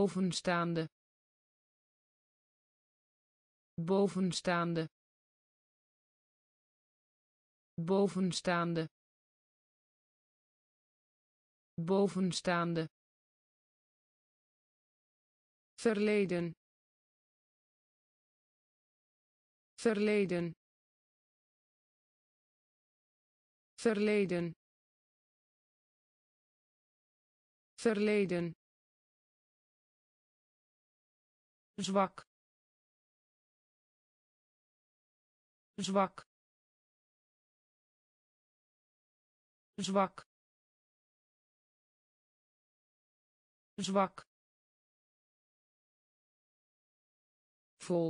bovenstaande bovenstaande bovenstaande bovenstaande verleden verleden verleden verleden zwak zwak zwak zwak vol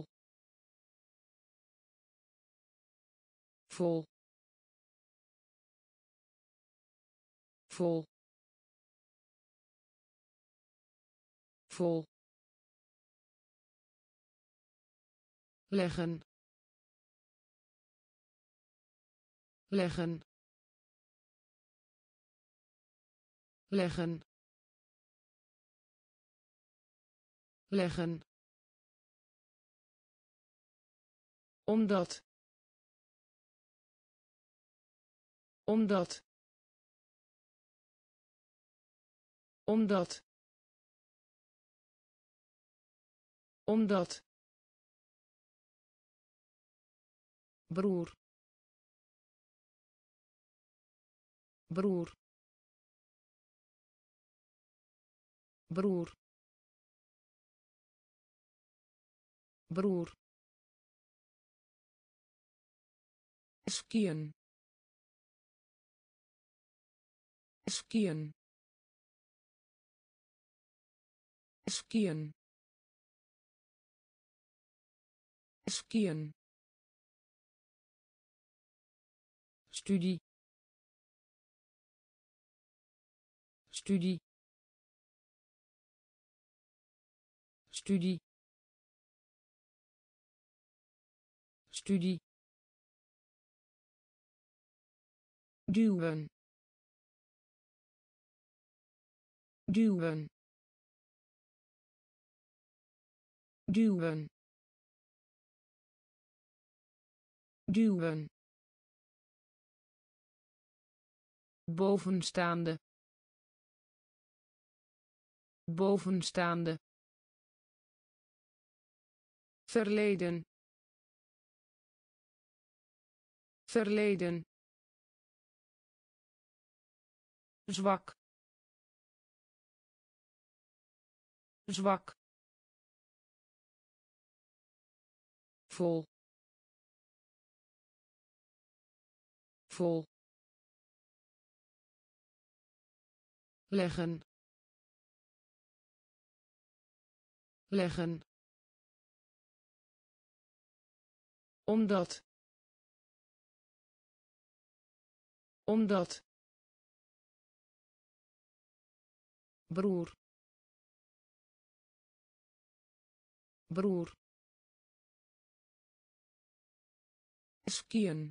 vol vol vol leggen leggen leggen leggen omdat omdat omdat omdat broer broer broer broer skiën skiën skiën skiën studie studie studie studie duwen duwen duwen duwen bovenstaande bovenstaande verleden verleden zwak zwak vol vol leggen leggen omdat omdat broer broer skiën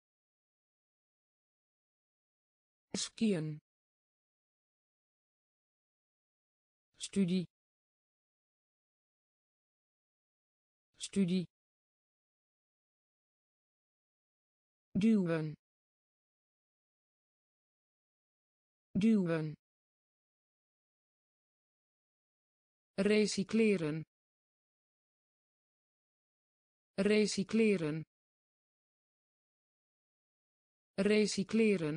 skiën studie studie duwen duwen recycleren recycleren recycleren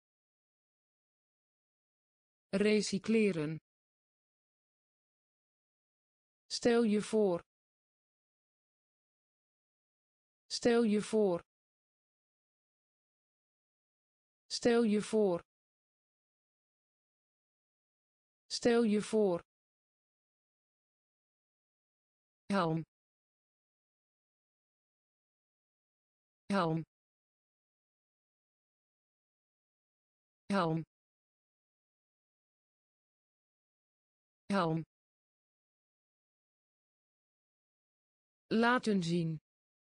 recycleren stel je voor stel je voor stel je voor stel je voor helm helm helm helm laten zien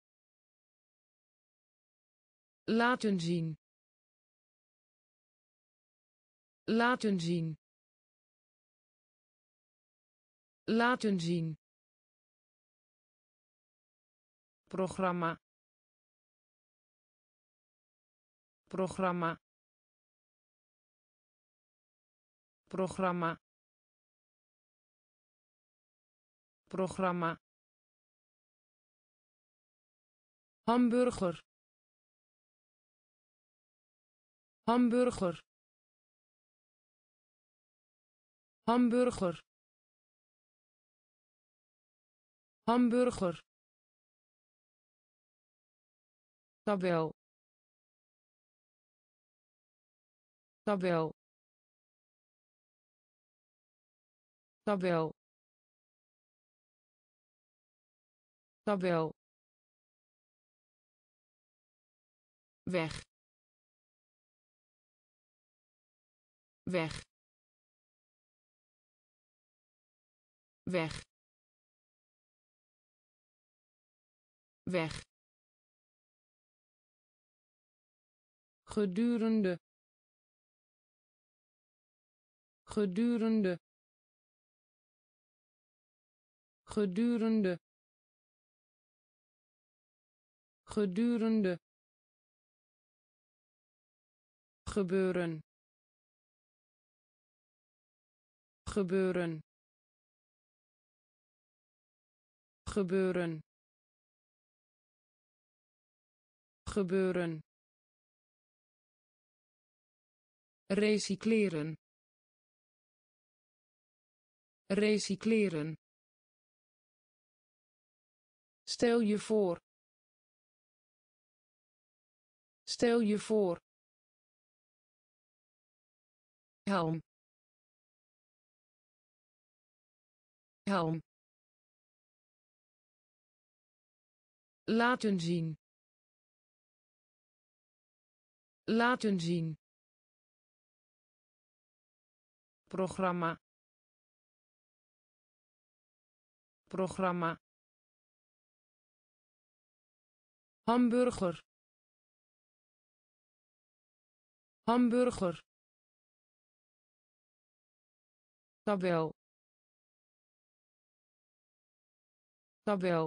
laten zien laten zien Laten zien. Programma. Programma. Programma. Programma. Hamburger. Hamburger. Hamburger. Hamburger. Tabel. Tabel. Tabel. Tabel. Weg. Weg. Weg. Weg. Gedurende. Gedurende. Gedurende. Gedurende. Gebeuren. Gebeuren. Gebeuren. Gebeuren. Recycleren. Recycleren. Stel je voor. Stel je voor. Helm. Helm. Laten zien. Laten zien. Programma. Programma. Hamburger. Hamburger. Tabel. Tabel.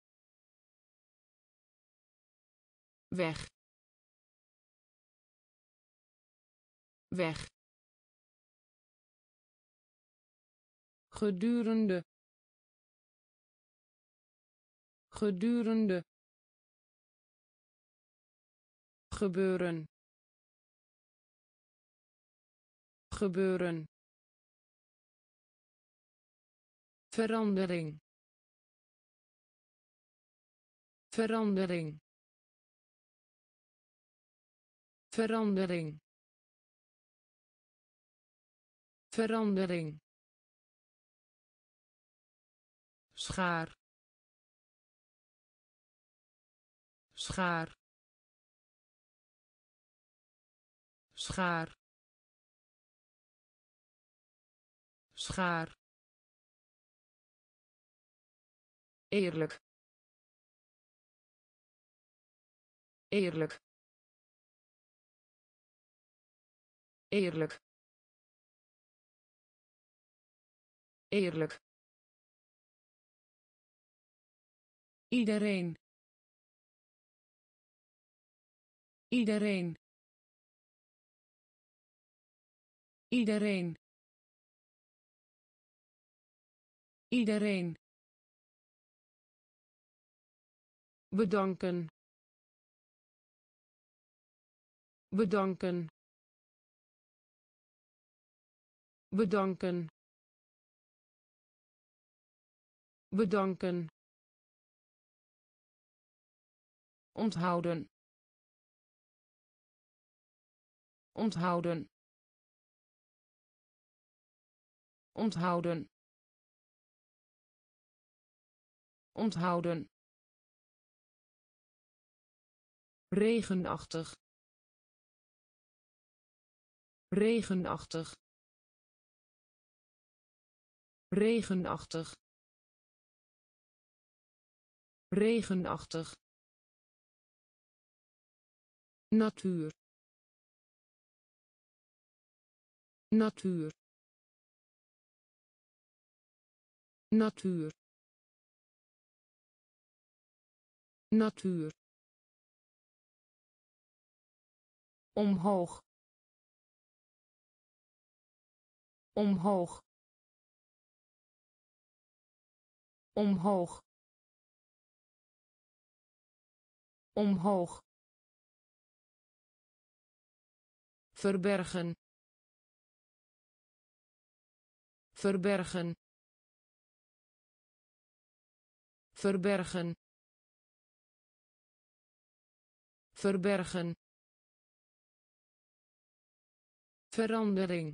Weg. Weg. Gedurende. Gedurende. Gebeuren. Gebeuren. Verandering. Verandering. Verandering. Verandering. Schaar. Schaar. Schaar. Schaar. Eerlijk. Eerlijk. Eerlijk. Eerlijk. Iedereen. Iedereen. Iedereen. Iedereen. Bedanken. Bedanken. Bedanken. Bedanken. Onthouden. Onthouden. Onthouden. Onthouden. Regenachtig. Regenachtig. Regenachtig. Regenachtig. Natuur. Natuur. natuur, natuur, omhoog, omhoog, omhoog, omhoog, verbergen, verbergen, verbergen, verbergen, verandering,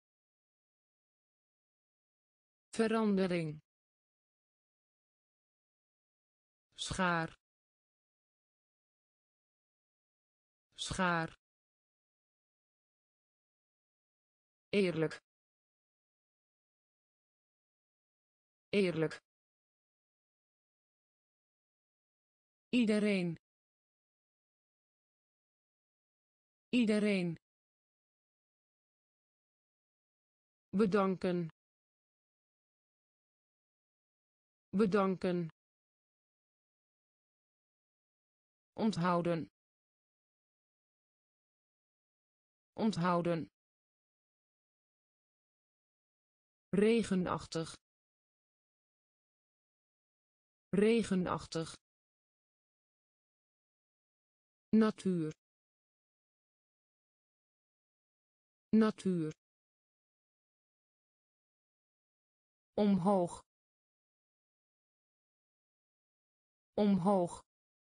verandering, schaar, schaar, eerlijk, eerlijk, iedereen, iedereen, bedanken, bedanken, onthouden, onthouden, regenachtig, regenachtig, natuur, natuur, omhoog, omhoog,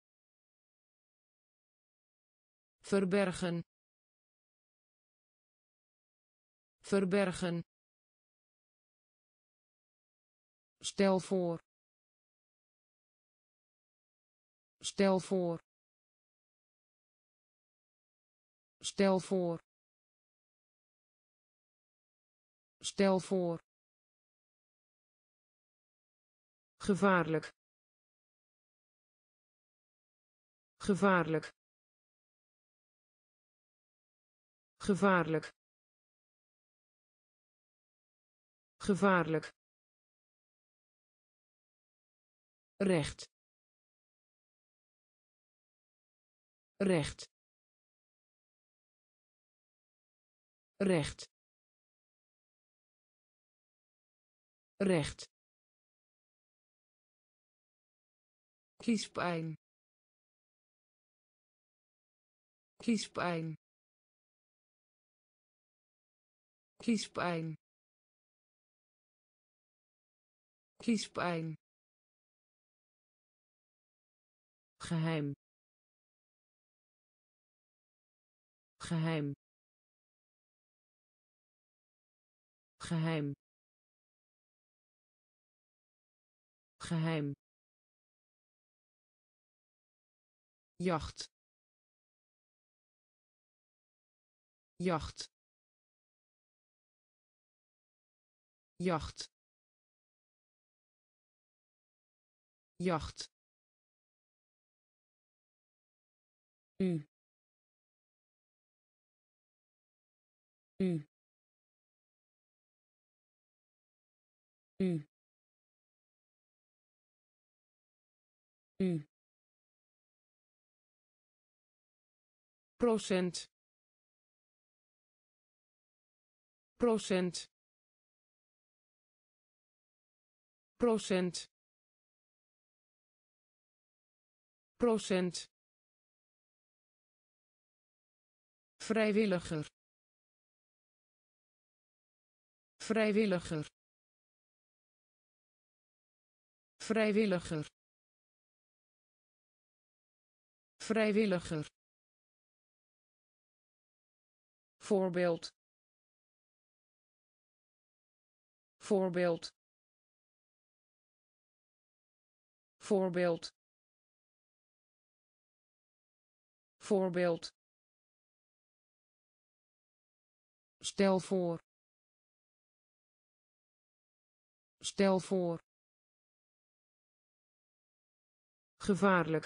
verbergen, verbergen, stel voor, stel voor, stel voor, stel voor, gevaarlijk, gevaarlijk, gevaarlijk, gevaarlijk, recht, recht, recht, recht, kiespijn, kiespijn, kiespijn, kiespijn, geheim, geheim, geheim, geheim, jacht, jacht, jacht, jacht, u, u, u, u, procent, procent, procent, procent, vrijwilliger, vrijwilliger, vrijwilliger, vrijwilliger, voorbeeld, voorbeeld, voorbeeld, voorbeeld, stel voor, stel voor, gevaarlijk,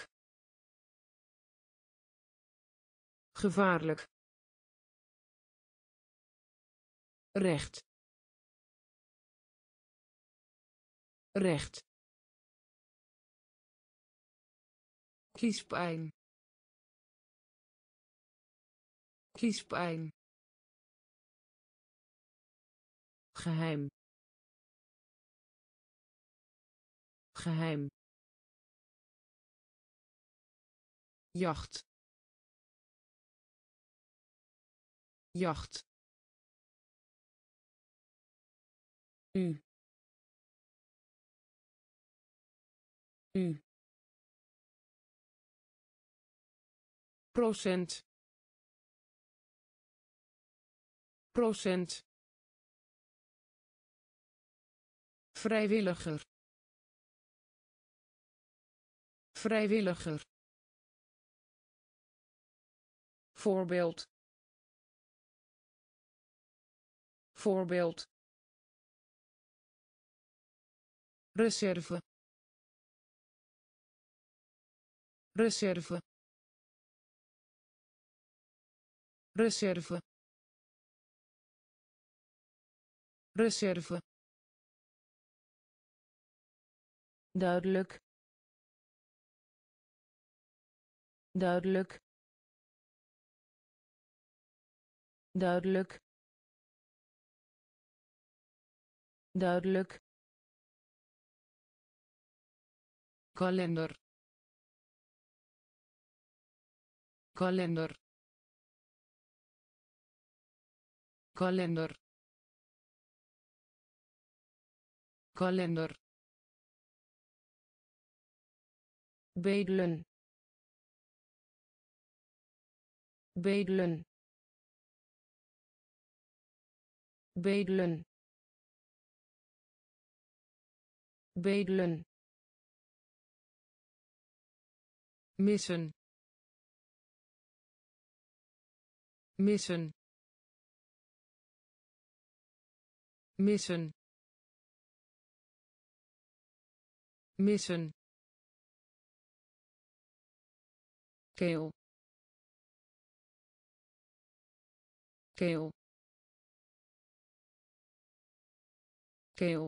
gevaarlijk, recht, recht, kiespijn, kiespijn, geheim, geheim, jacht, jacht, u, u, procent, procent, vrijwilliger, vrijwilliger, voorbeeld, voorbeeld, reserve, reserve, reserve, reserve, duidelijk, duidelijk, duidelijk, duidelijk, kalender, kalender, kalender, kalender, bedelen, bedelen, bedelen, bedelen, missen, missen, missen, missen, keel, keel, keel,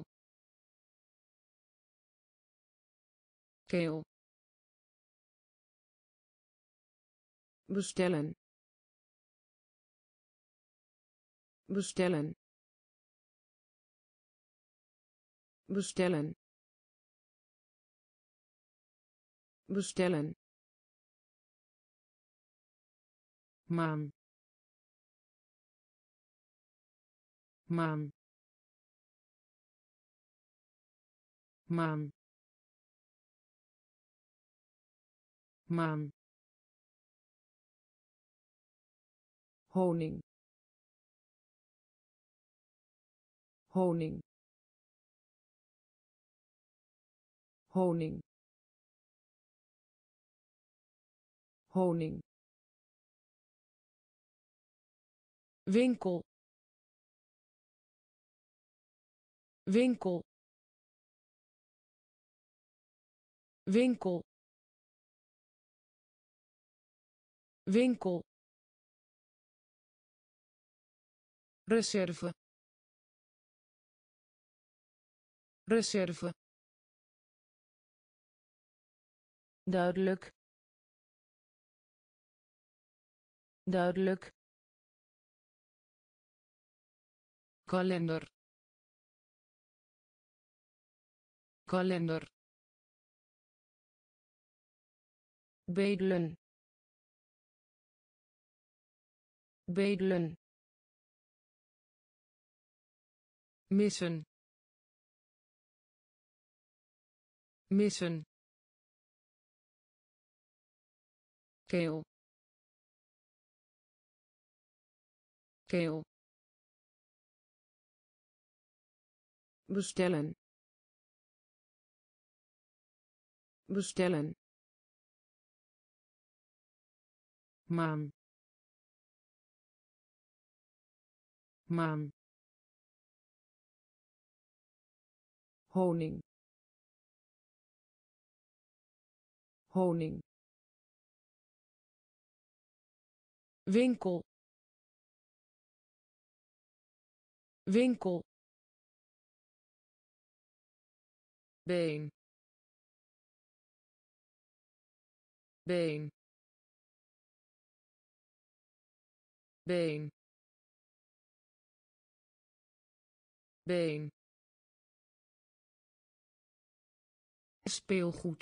keel, bestellen, bestellen, bestellen, bestellen, maan, maan, maan, maan, honing, honing, honing, honing, winkel, winkel, winkel, winkel, reserve, reserve, duidelijk, duidelijk, kalender, kalender, bedelen, bedelen, missen, missen, keel, keel, bestellen, bestellen, maan, maan, honing, honing, winkel, winkel, been, been, been, been, speelgoed,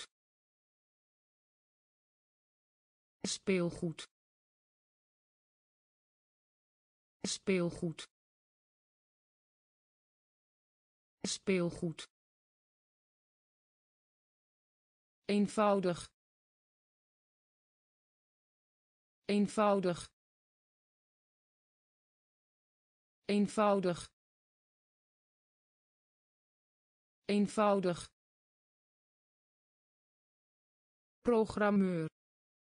speelgoed, speelgoed, speelgoed, eenvoudig, eenvoudig, eenvoudig, eenvoudig, programmeur,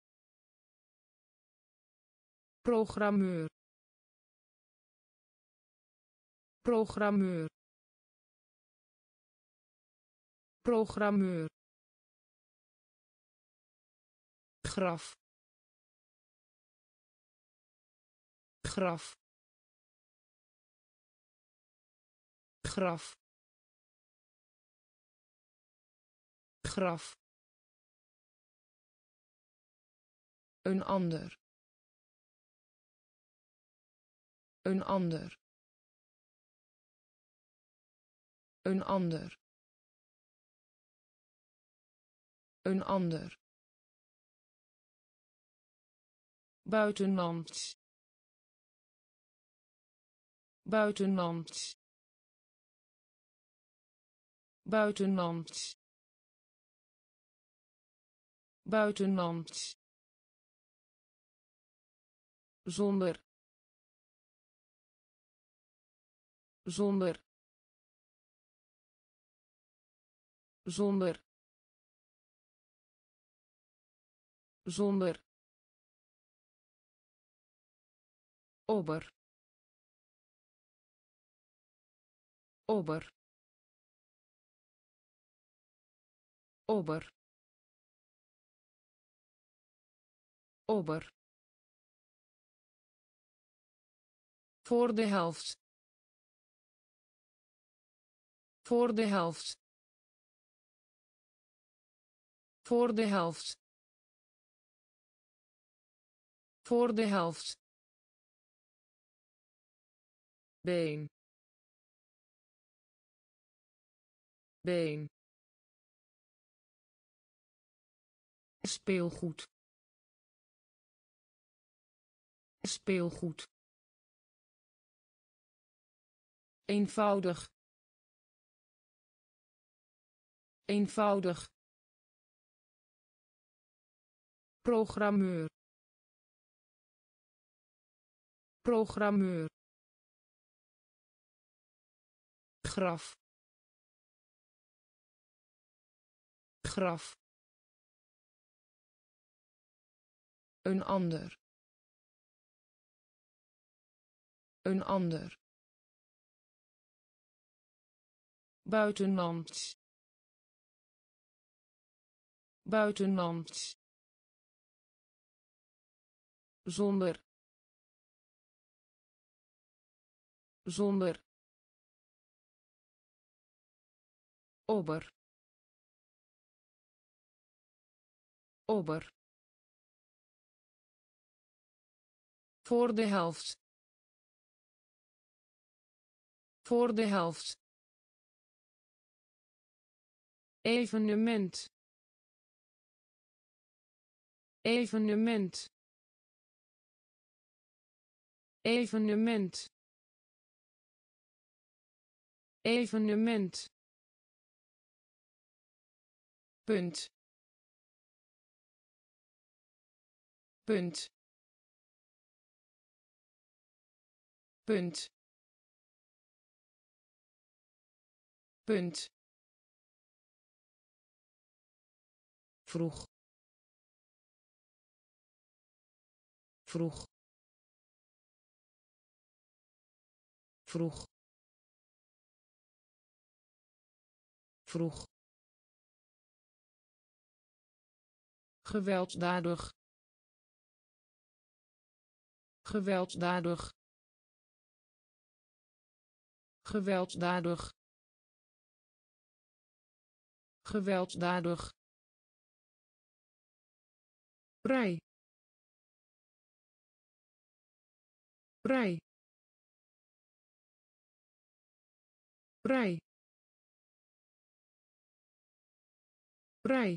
programmeur, programmeur, programmeur, graf, graf, graf, graf, een ander, een ander, een ander, een ander, buitenlands, buitenlands, buitenlands, buitenlands, zonder, zonder, zonder, zonder, ober, ober, ober, ober, voor de helft, voor de helft, voor de helft, voor de helft, been, been, speelgoed, speelgoed, eenvoudig, eenvoudig, programmeur, programmeur, graf, graf, een ander, een ander, buitenlands, buitenlands, zonder, zonder, ober, ober, voor de helft, voor de helft, evenement, evenement, evenement, evenement, punt, punt, punt, punt, vroeg, vroeg, vroeg, vroeg, gewelddadig, gewelddadig, gewelddadig, gewelddadig vrij vrij vrij vrij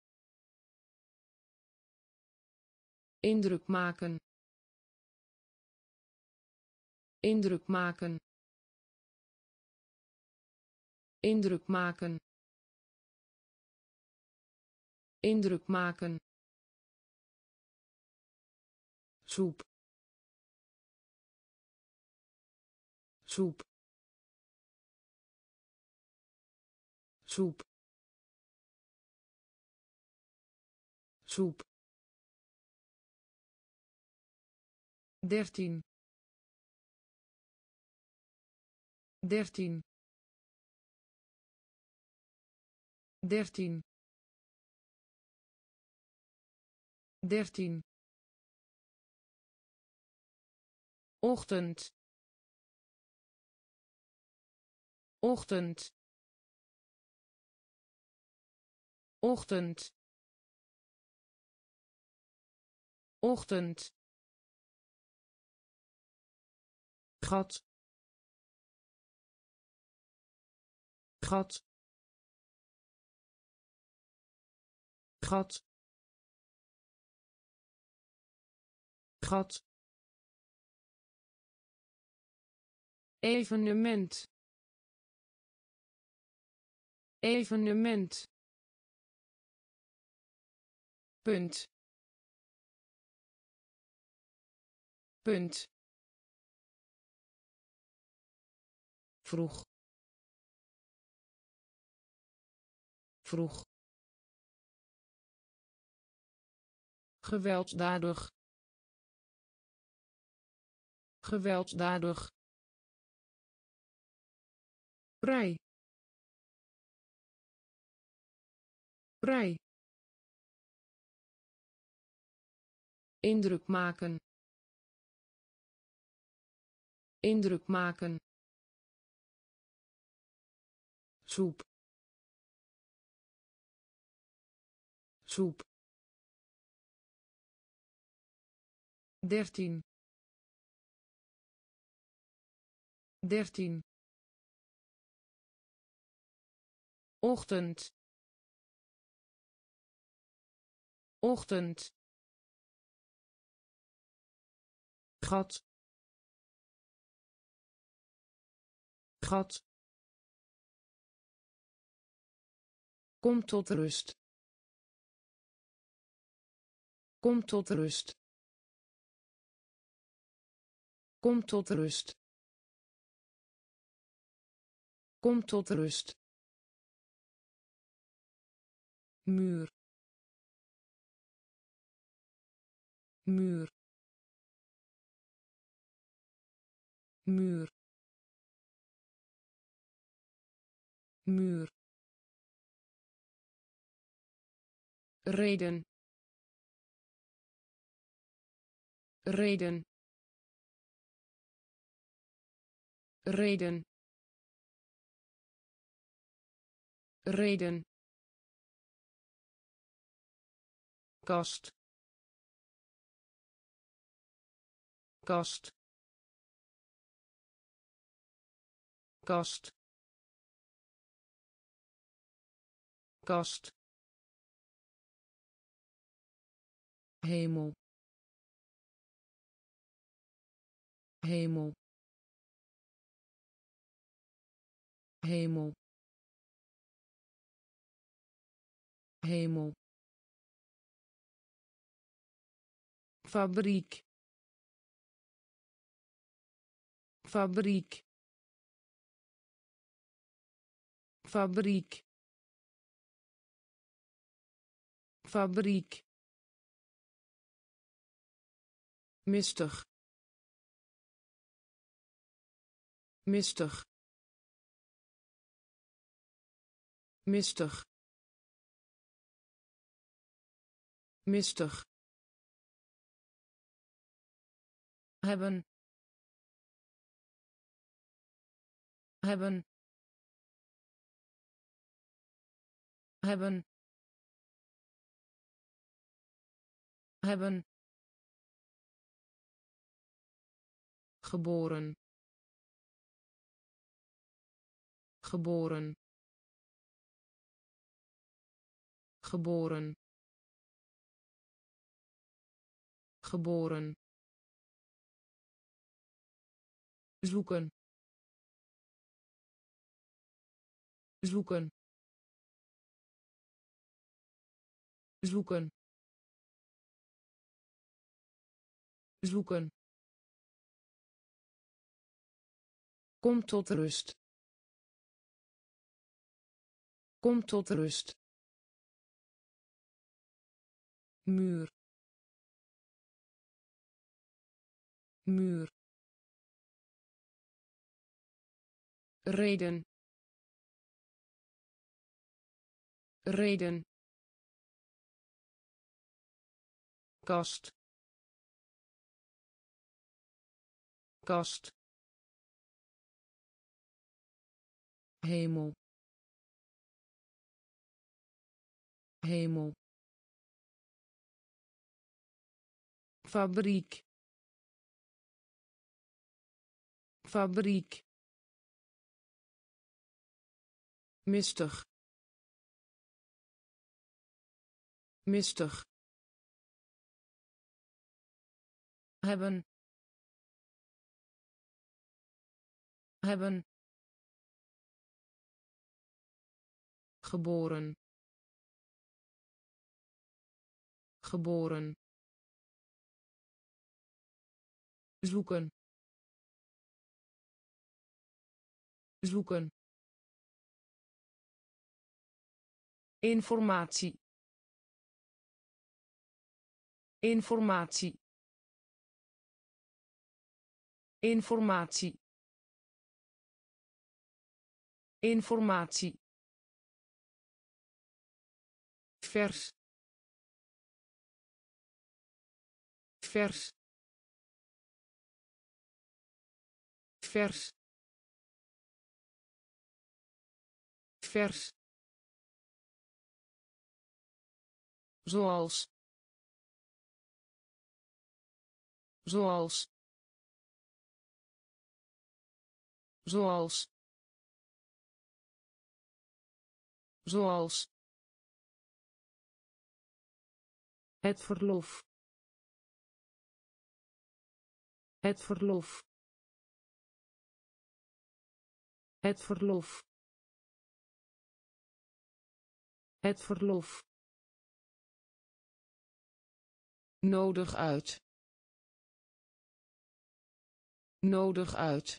indruk maken indruk maken indruk maken indruk maken soep soep soep soep 13 13 13 13 ochtend ochtend ochtend ochtend gat gat gat gat evenement evenement punt punt vroeg vroeg gewelddadig gewelddadig vrij vrij indruk maken indruk maken soep soep 13 13 ochtend ochtend gat gat kom tot rust kom tot rust kom tot rust kom tot rust muur muur muur muur reden reden reden reden kast kast kast kast hemel hemel hemel hemel fabriek fabriek fabriek fabriek mistig mistig mistig mistig hebben hebben hebben, hebben, geboren, geboren, geboren, geboren, zoeken, zoeken, zoeken, zoeken, kom tot rust, kom tot rust, muur, muur, reden, reden, kast, kast, hemel, hemel, fabriek, fabriek, mistig, mistig, hebben, hebben, geboren, geboren, zoeken, zoeken, informatie, informatie, informatie, informatie, vers, vers, vers, vers, zoals, zoals, zoals, zoals, het verlof, het verlof, het verlof, het verlof, nodig uit, nodig uit,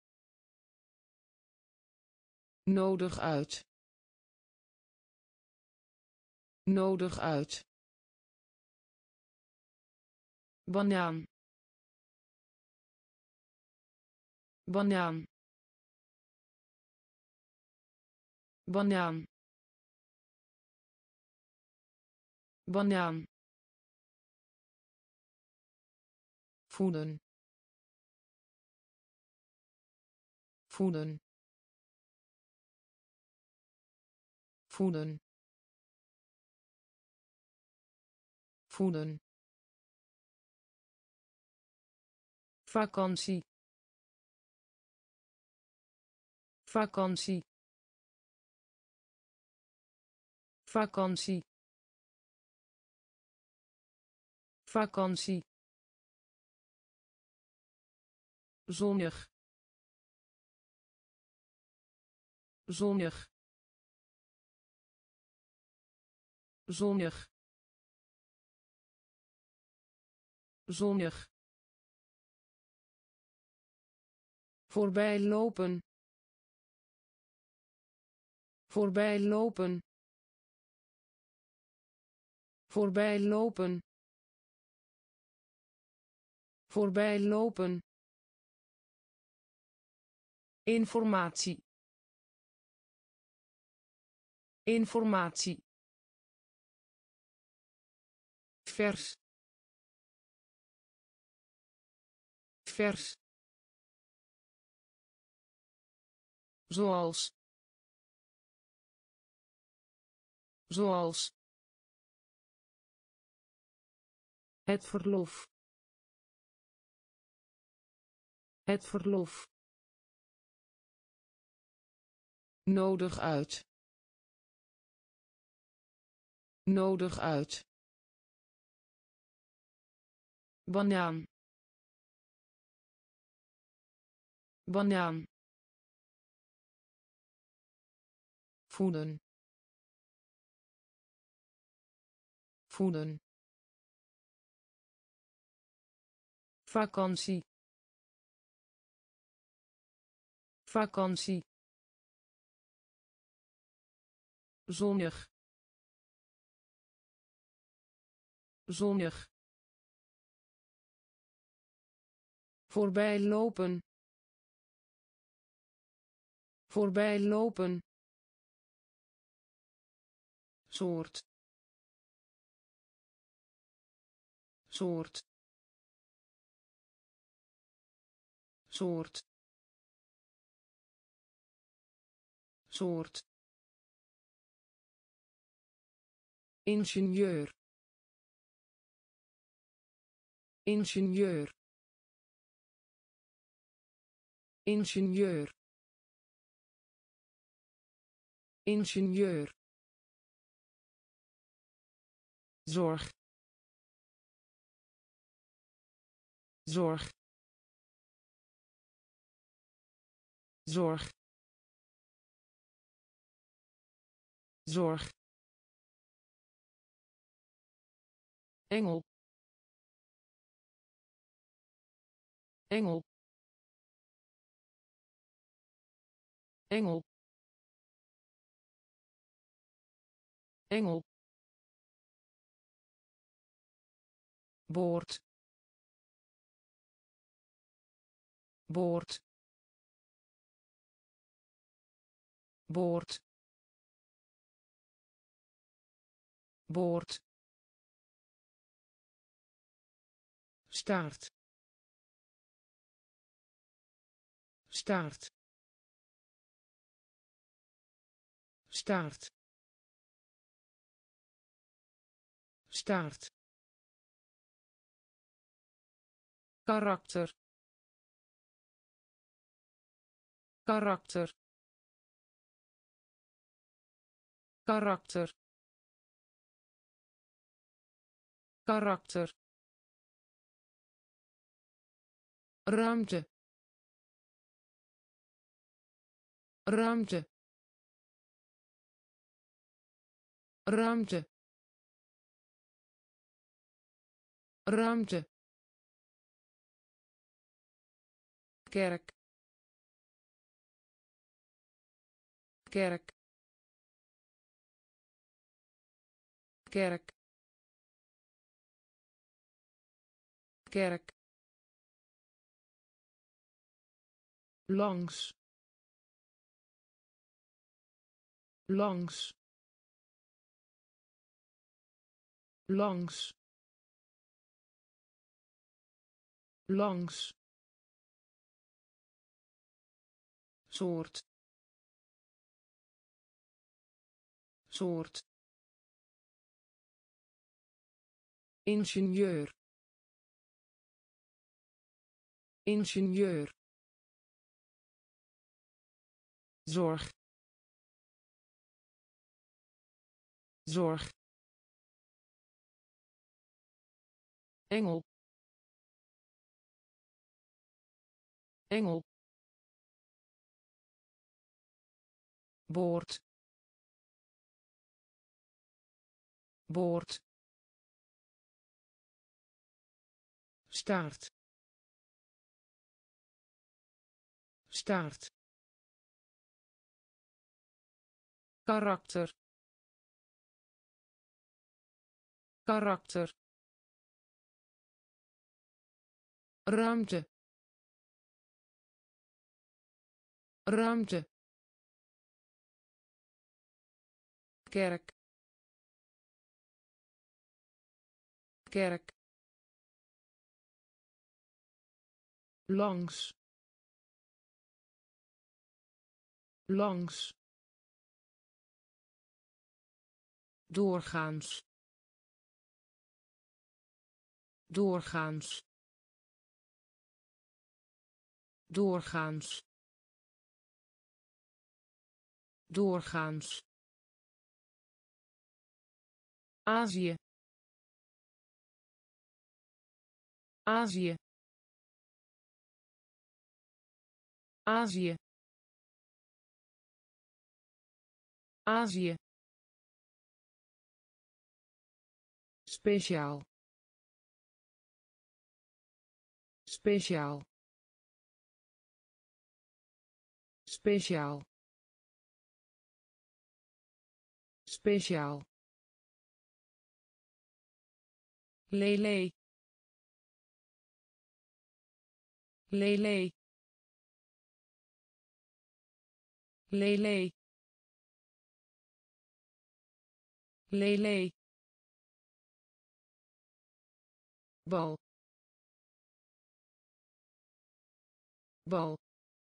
nodig uit, nodig uit, banaan, banaan, banaan, banaan, voeden, voeden, voeden, voeden, vakantie, vakantie, vakantie, vakantie, zonnig, zonnig, zonnig, zonnig, voorbij lopen, voorbij lopen, voorbij lopen, voorbij lopen, informatie, informatie, vers, vers, zoals, zoals het verlof, het verlof, nodig uit, nodig uit, banaan, banaan, voeden, voeden, vakantie, vakantie, zonnig, zonnig, voorbij lopen, voorbij lopen, soort, soort, soort, soort, ingenieur, ingenieur, ingenieur, ingenieur, zorg, zorg, zorg, zorg, engel, engel, engel, engel, boord, boord, boord, boord, staart, staart, staart, staart, karakter, karakter, karakter, karakter, ruimte, ruimte, ruimte, ruimte, kerk, kerk, kerk, kerk, langs, langs, langs, langs, soort, soort, ingenieur, ingenieur, zorg, zorg, engel, engel, boord, boord, staart, staart, karakter, karakter, ruimte, ruimte, kerk, kerk, langs, langs, doorgaans doorgaans doorgaans doorgaans Azië Azië Azië Azië speciaal speciaal speciaal speciaal lele lele lele lele bal bal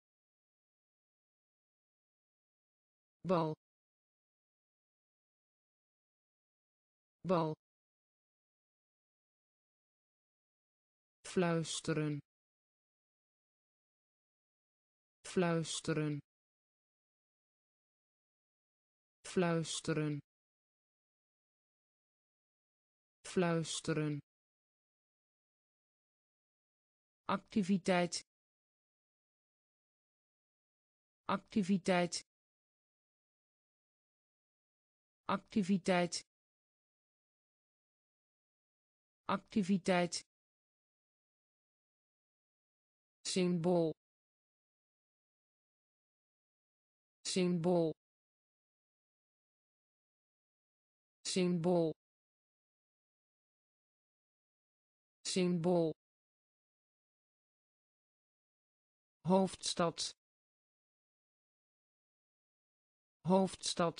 bal bal fluisteren fluisteren fluisteren fluisteren activiteit activiteit activiteit activiteit symbool symbool symbool symbool hoofdstad hoofdstad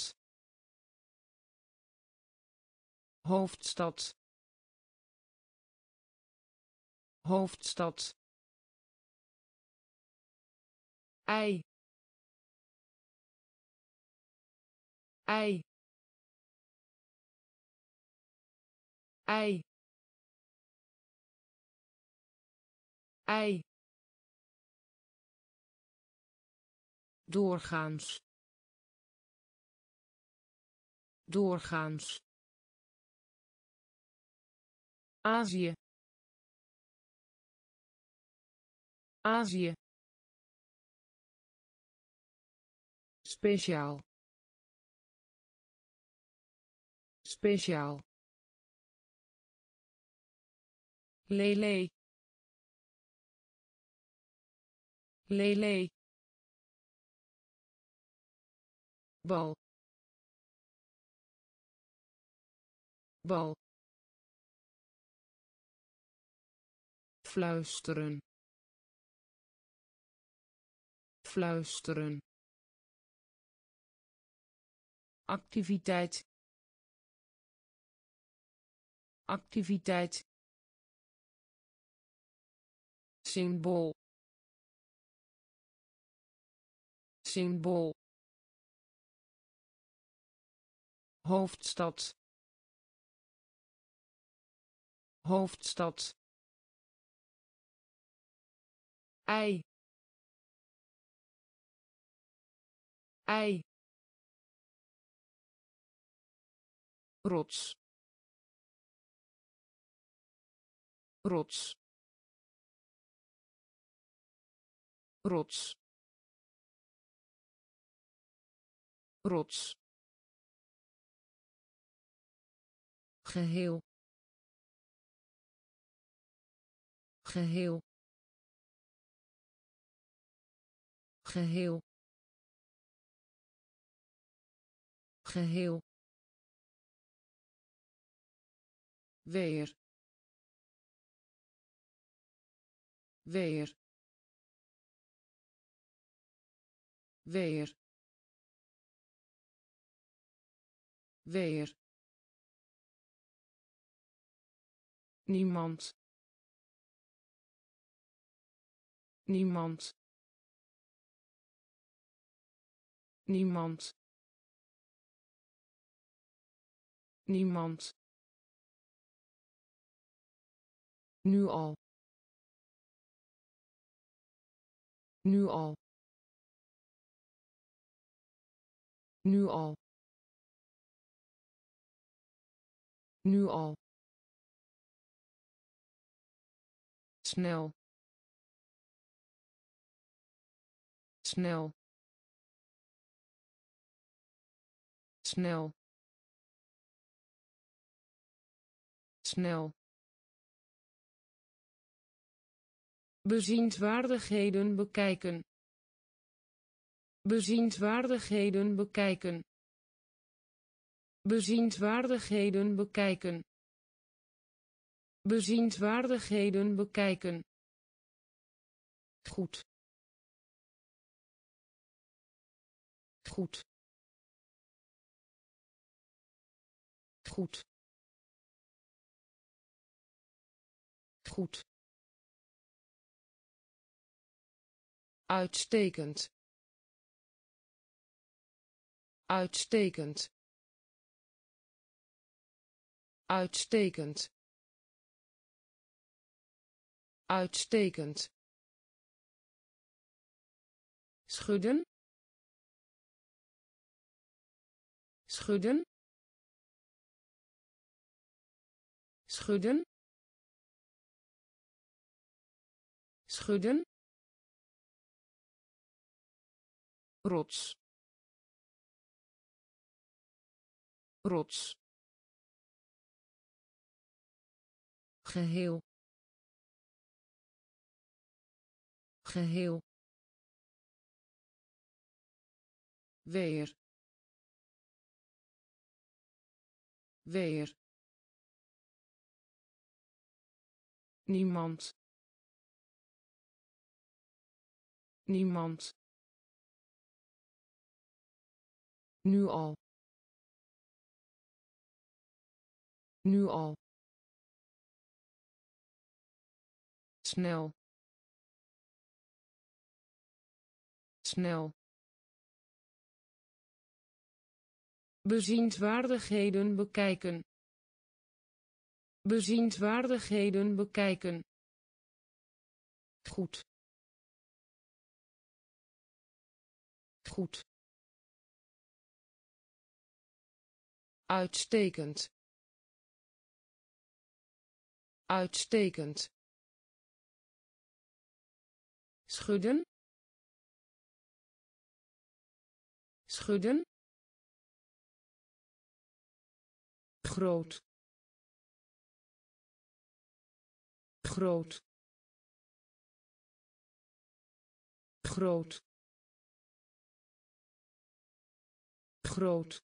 hoofdstad hoofdstad ei ei ei ei doorgaans doorgaans Azië Azië speciaal speciaal lele lele bal bal fluisteren fluisteren activiteit activiteit symbool symbool hoofdstad hoofdstad ei ei rots rots rots rots geheel geheel geheel geheel weer weer weer weer niemand niemand niemand niemand, nu al, nu al, nu al, nu al, snel, snel, snel, snel, bezienswaardigheden bekijken, bezienswaardigheden bekijken, bezienswaardigheden bekijken, bezienswaardigheden bekijken, goed, goed, goed, goed, uitstekend, uitstekend, uitstekend, uitstekend, schudden, schudden, schudden, schudden, rots, rots, geheel, geheel, weer, weer, niemand, niemand, nu al, nu al, snel, snel, bezienswaardigheden bekijken, bezienswaardigheden bekijken, goed, goed, uitstekend, uitstekend, schudden, schudden, groot, groot, groot, groot,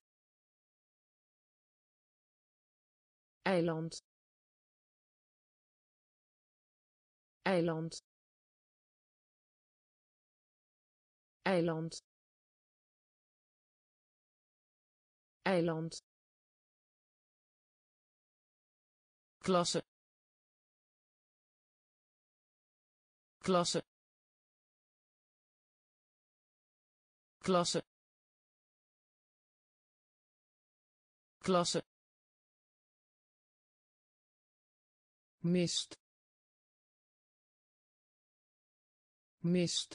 eiland, eiland, eiland, eiland, klasse, klasse, klasse, klasse, mist, mist,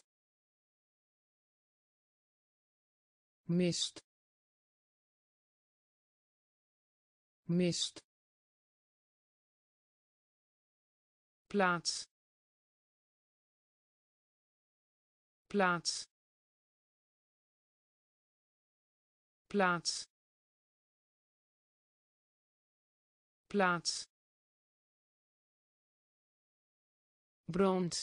mist, mist, plaats, plaats, plaats, plaats, brand,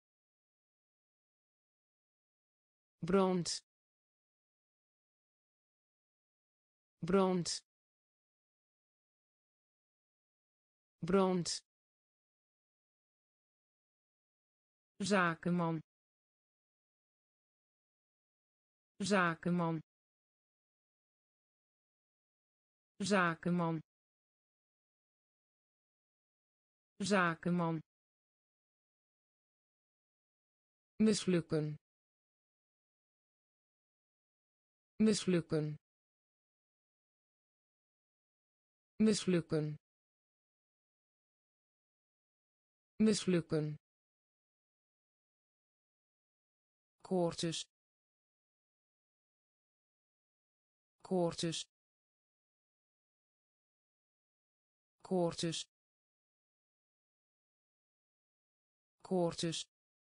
brand, brand, brand, zakenman, zakenman, zakenman, zakenman, mislukken, mislukken, mislukken, mislukken, koortjes, koortjes, koortjes, koortjes,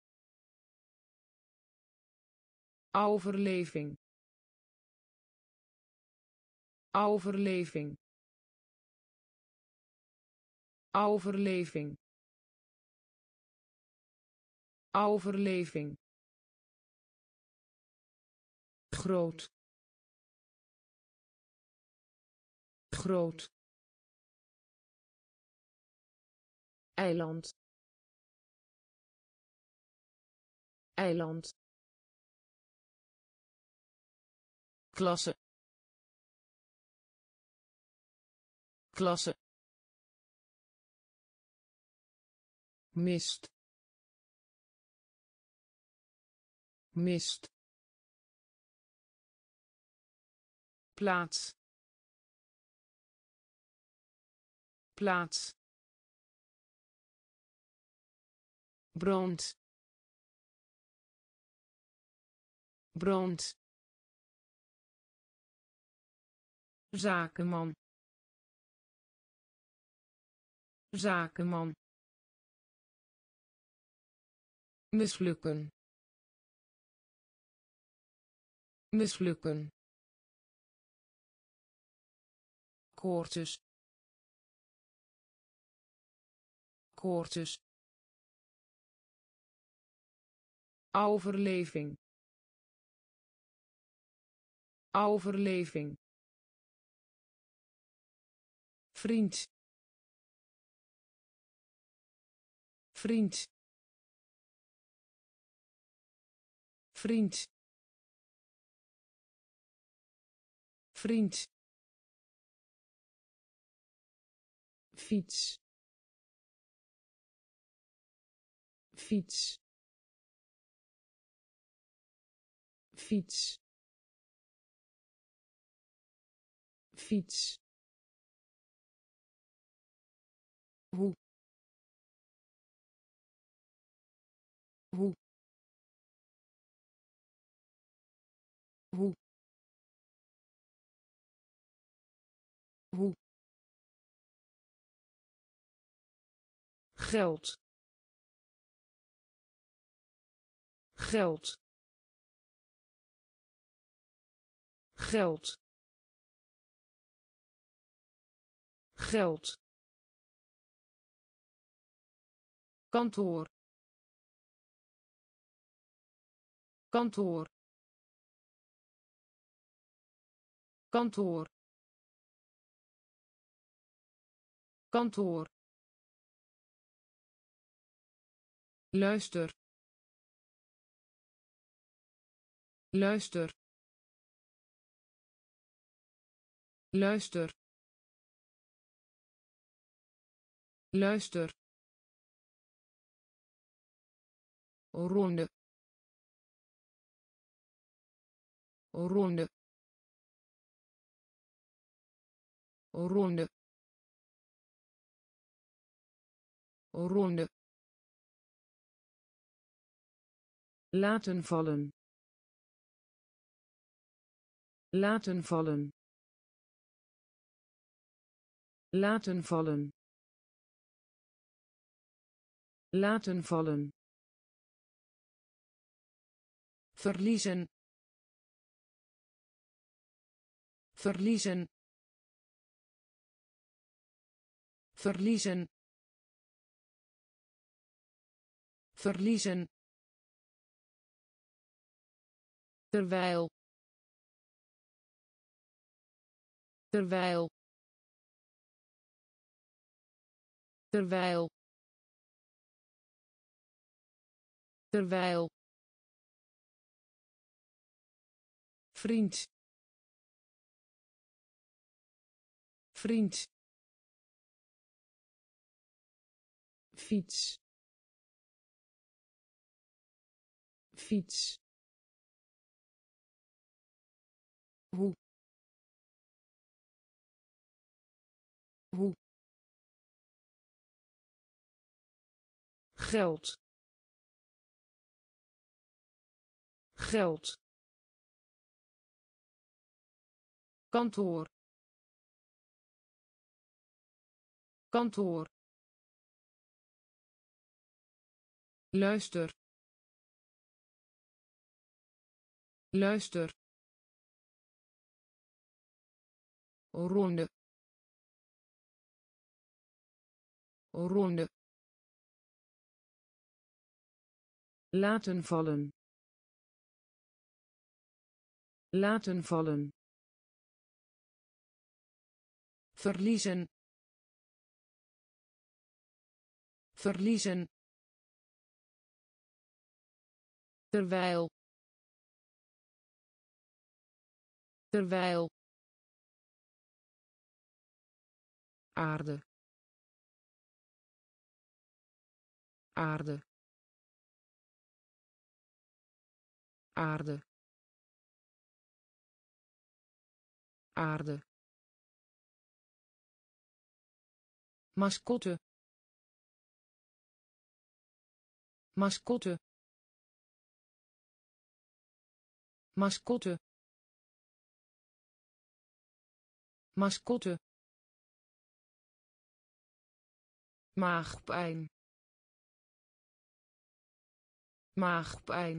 overleving, overleving, overleving, overleving, groot, groot, eiland, eiland, klasse, klasse, mist, mist, plaats, plaats, brand, brand, zakenman, zakenman, mislukken, mislukken, koortjes, koortjes, overleving, overleving, vriend, vriend, vriend, vriend, fiets, fiets, fiets, fiets, hoe, hoe, hoe, hoe, geld, geld, geld, geld, kantoor, kantoor, kantoor, kantoor, luister, luister, luister, luister, ronde, ronde, ronde, ronde, laten vallen, laten vallen, laten vallen, laten vallen, verliezen, verliezen, verliezen, verliezen, terwijl, terwijl, terwijl, terwijl, vriend, vriend, fiets, fiets, hoe, geld geld kantoor kantoor luister luister ronde ronde laten vallen laten vallen verliezen verliezen terwijl terwijl aarde aarde aarde aarde mascotte mascotte mascotte mascotte maagpijn maagpijn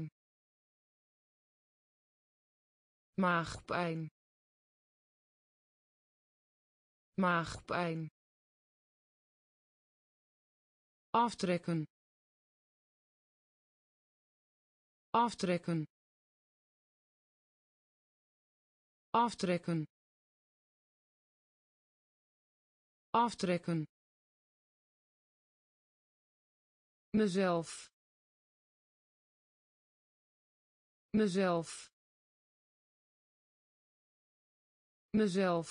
maagpijn maagpijn aftrekken aftrekken aftrekken aftrekken mezelf mezelf mezelf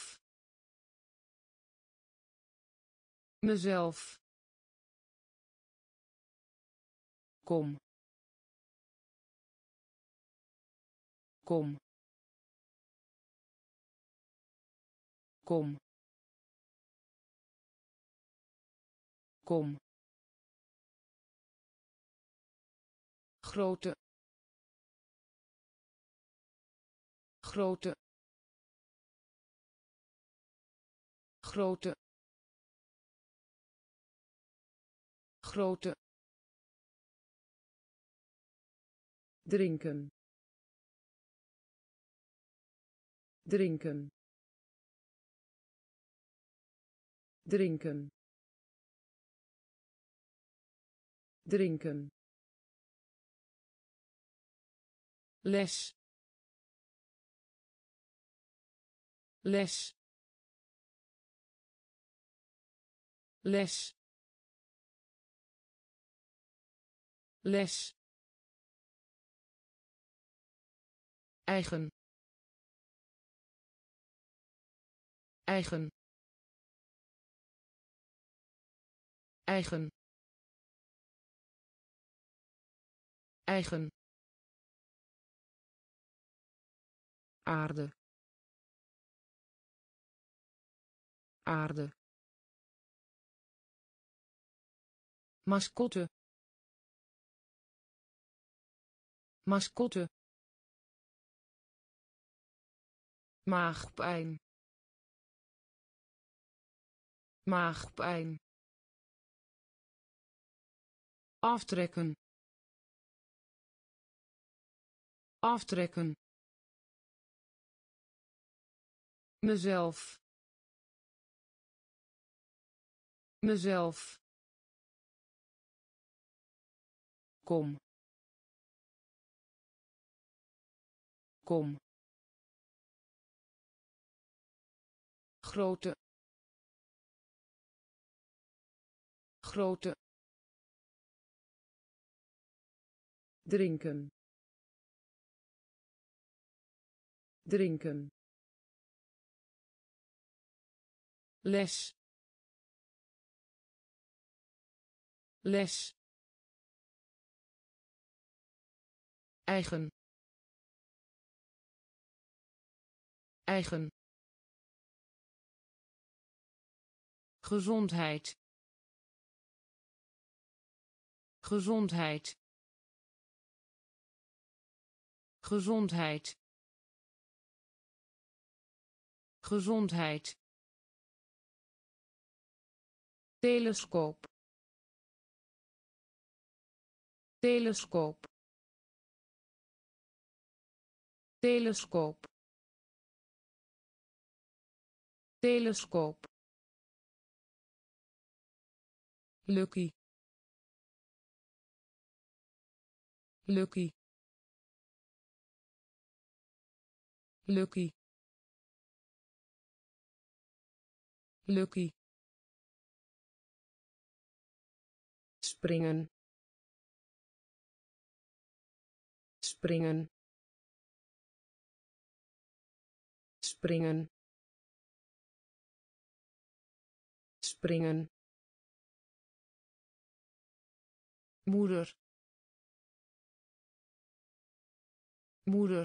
mezelf kom kom kom kom grote grote grote grote drinken drinken drinken drinken les les les les eigen eigen eigen eigen aarde aarde mascotte mascotte maagpijn maagpijn aftrekken aftrekken mezelf mezelf kom kom grote grote drinken drinken les les eigen eigen gezondheid gezondheid, gezondheid, gezondheid, telescoop, telescoop, telescoop, telescoop, Lucky, Lucky, Lucky, Lucky, springen, springen, springen, springen, moeder, moeder,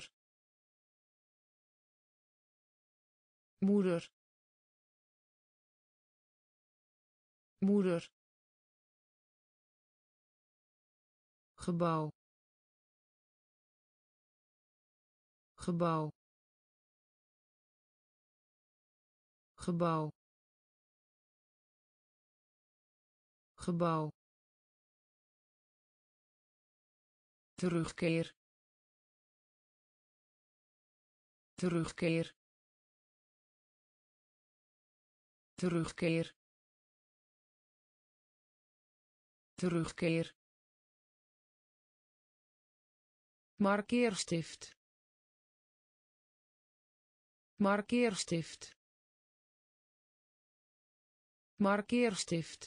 moeder, moeder, gebouw, gebouw, gebouw, gebouw, terugkeer, terugkeer, terugkeer, terugkeer, markeerstift, markeerstift, markeerstift,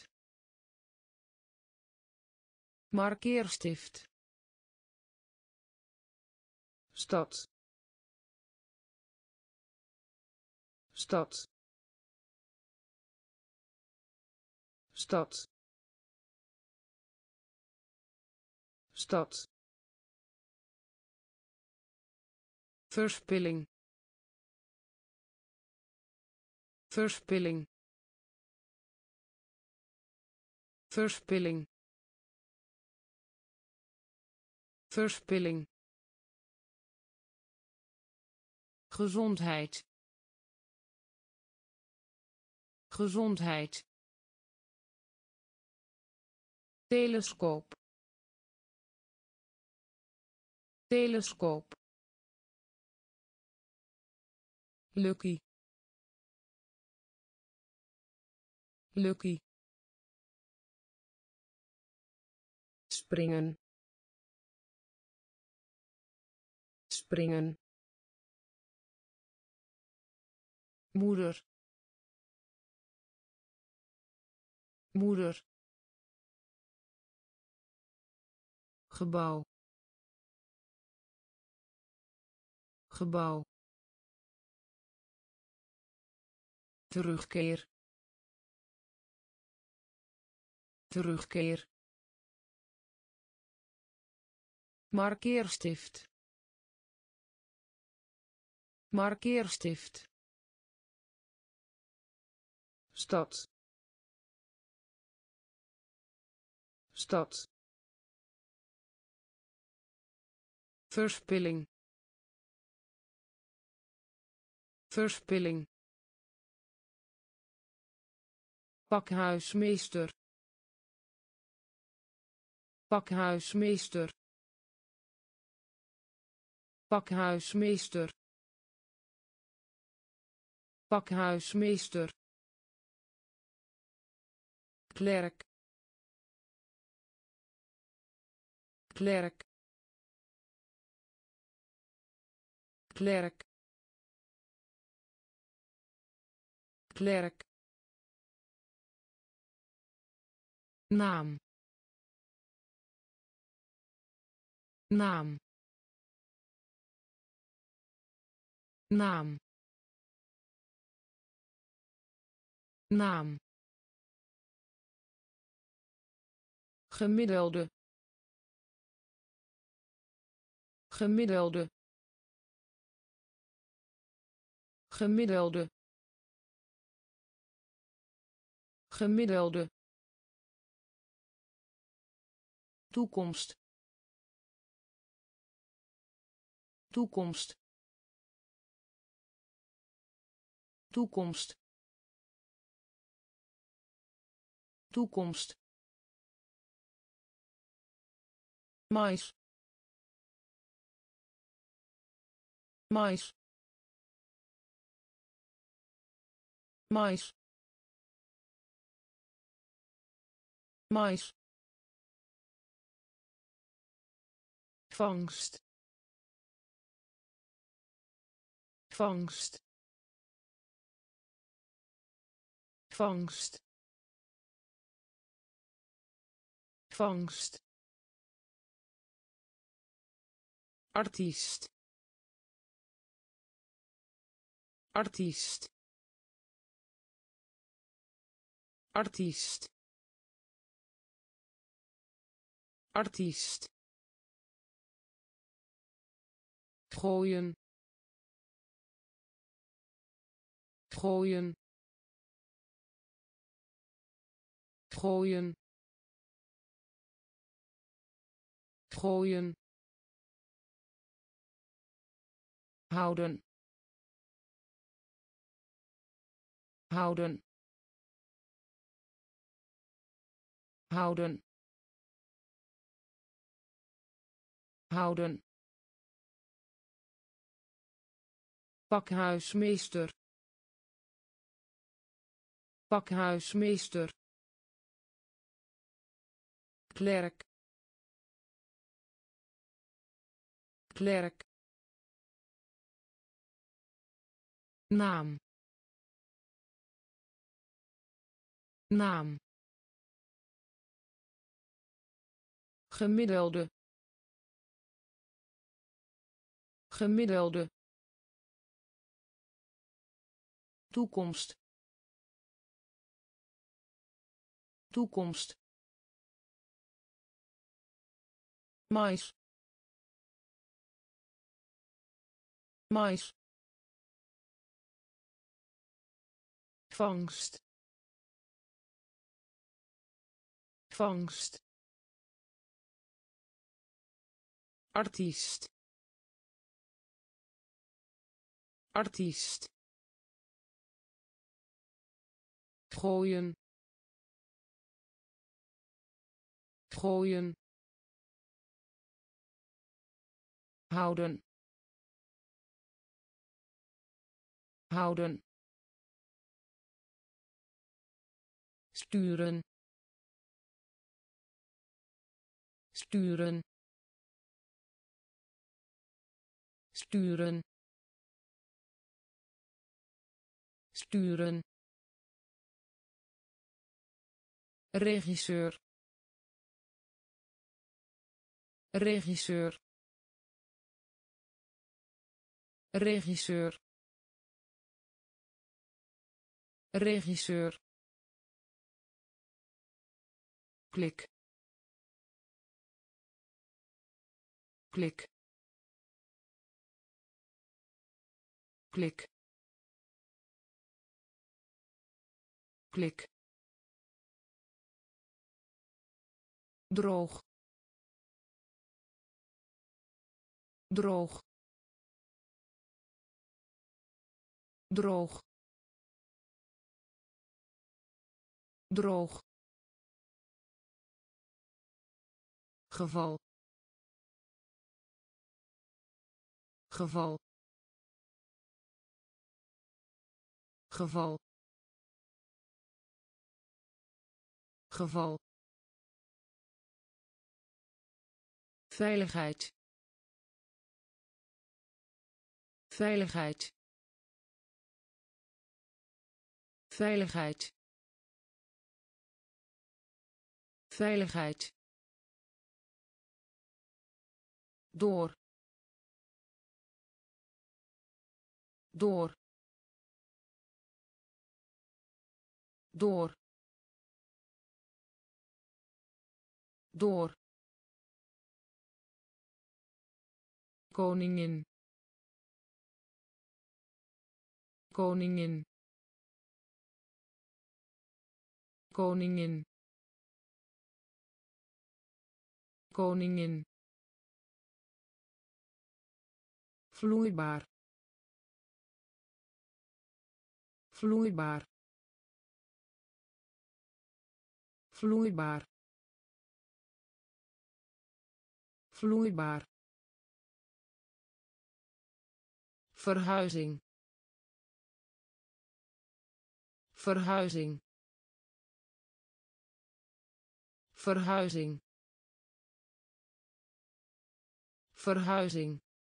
markeerstift, stad, stad, stad, stad, verspilling, verspilling, verspilling, verspilling, gezondheid, gezondheid, telescoop, telescoop, Lucky, Lucky, springen, springen, moeder, moeder, gebouw, gebouw, terugkeer, terugkeer, markeerstift, markeerstift, stad, stad, verspilling, verspilling, pakhuismeester, pakhuismeester, pakhuismeester, pakhuismeester, klerk, klerk, klerk, klerk, naam, naam, naam, naam, gemiddelde, gemiddelde, gemiddelde, gemiddelde, toekomst toekomst toekomst toekomst mais mais mais mais vangst vangst vangst vangst artiest artiest artiest artiest gooien gooien gooien gooien houden houden houden houden pakhuismeester pakhuismeester klerk klerk naam naam gemiddelde gemiddelde toekomst toekomst mais mais vangst vangst artiest artiest gooien gooien houden houden sturen sturen sturen sturen regisseur regisseur regisseur regisseur klik klik klik klik droog droog droog droog geval geval geval geval veiligheid veiligheid veiligheid veiligheid door door door door koningin koningin koningin koningin, vloeibaar, vloeibaar, vloeibaar, vloeibaar, verhuizing, verhuizing, verhuizing, verhuizing,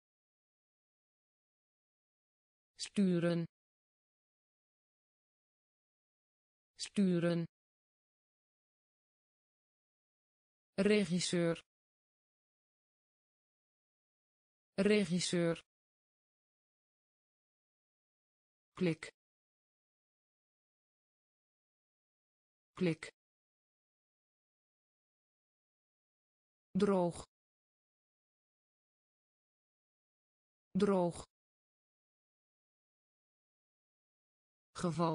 sturen, sturen, regisseur, regisseur, klik, klik, droog, droog, geval,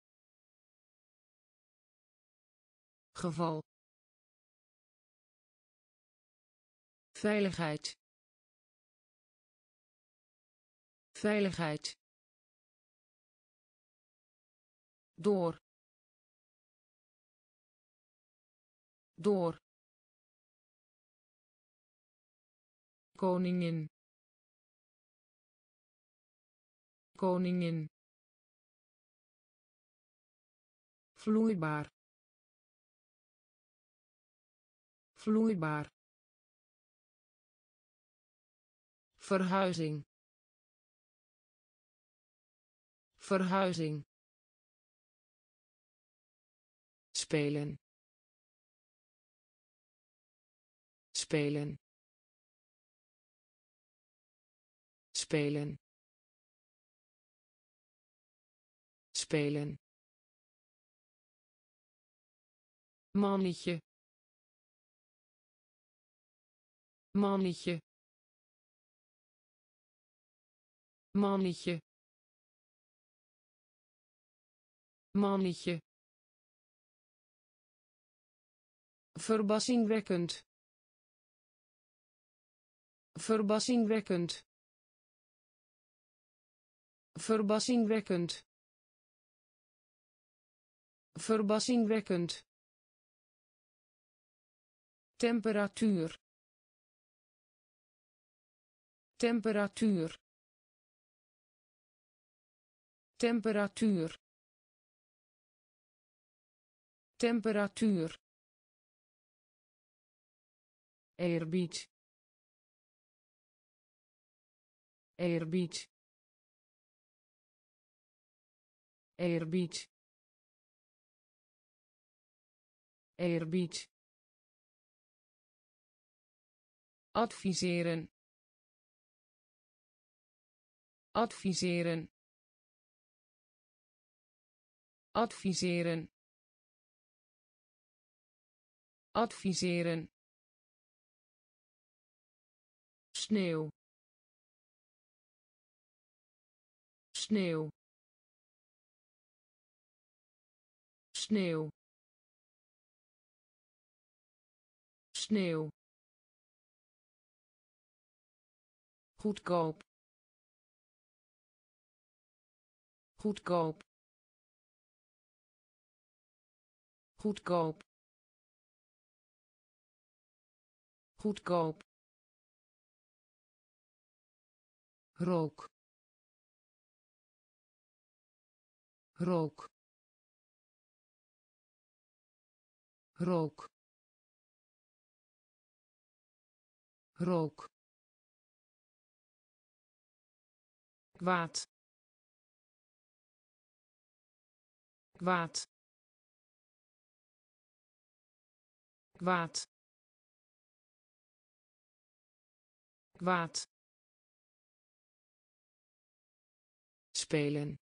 geval, veiligheid, veiligheid, door, door, koningin, koningin, vloeibaar, vloeibaar, verhuizing, verhuizing, spelen, spelen, spelen, spelen, mannetje, mannetje, mannetje, mannetje, verbazingwekkend, verbazingwekkend, verbazingwekkend, verbazingwekkend, temperatuur, temperatuur, temperatuur, temperatuur, eerbied, eerbied, eerbied, eerbied, adviseren, adviseren, adviseren, adviseren, sneeuw, sneeuw, sneeuw, sneeuw, goedkoop, goedkoop, goedkoop, goedkoop, rook, rook, rook, rook, kwaad, kwaad, kwaad, kwaad, spelen,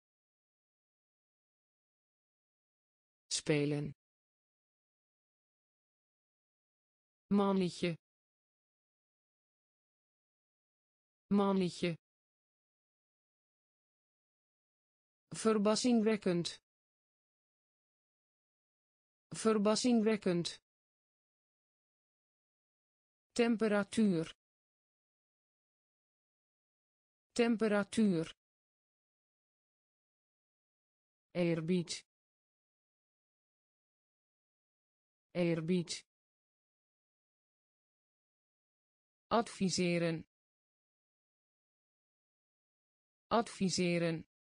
spelen, mannetje, mannetje, verbazingwekkend, verbazingwekkend, temperatuur temperatuur eerbied eerbied adviseren adviseren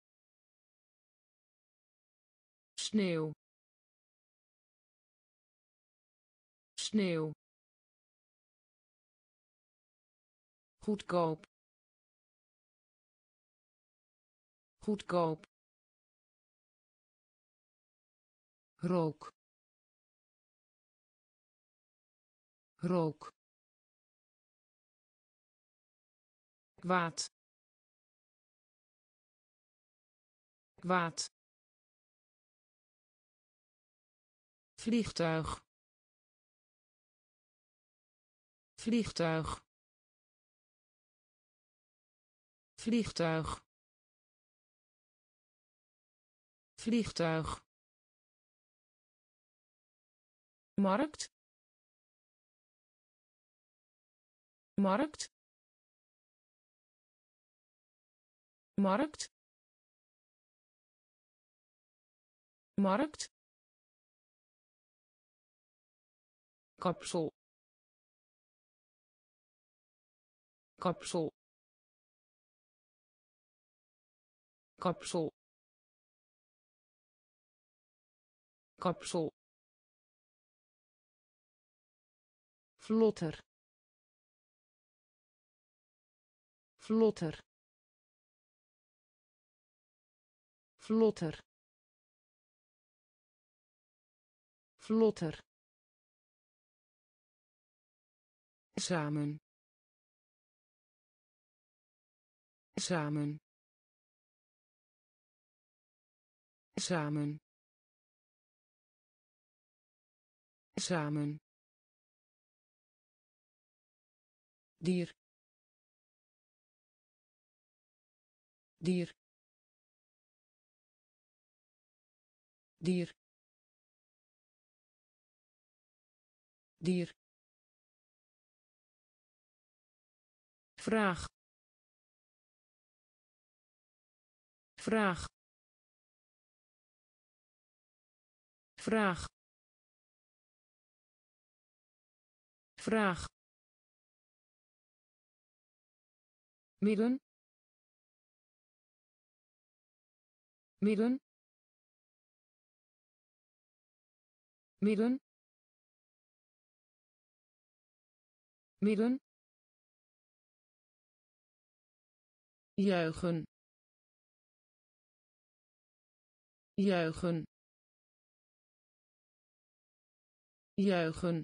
sneeuw sneeuw goedkoop goedkoop rook rook kwaad kwaad vliegtuig vliegtuig vliegtuig vliegtuig markt markt markt markt kapsel kapsel kapsel kapsel vlotter vlotter vlotter vlotter samen samen samen samen dier dier dier dier vraag vraag vraag vraag midden midden midden midden juichen juichen juichen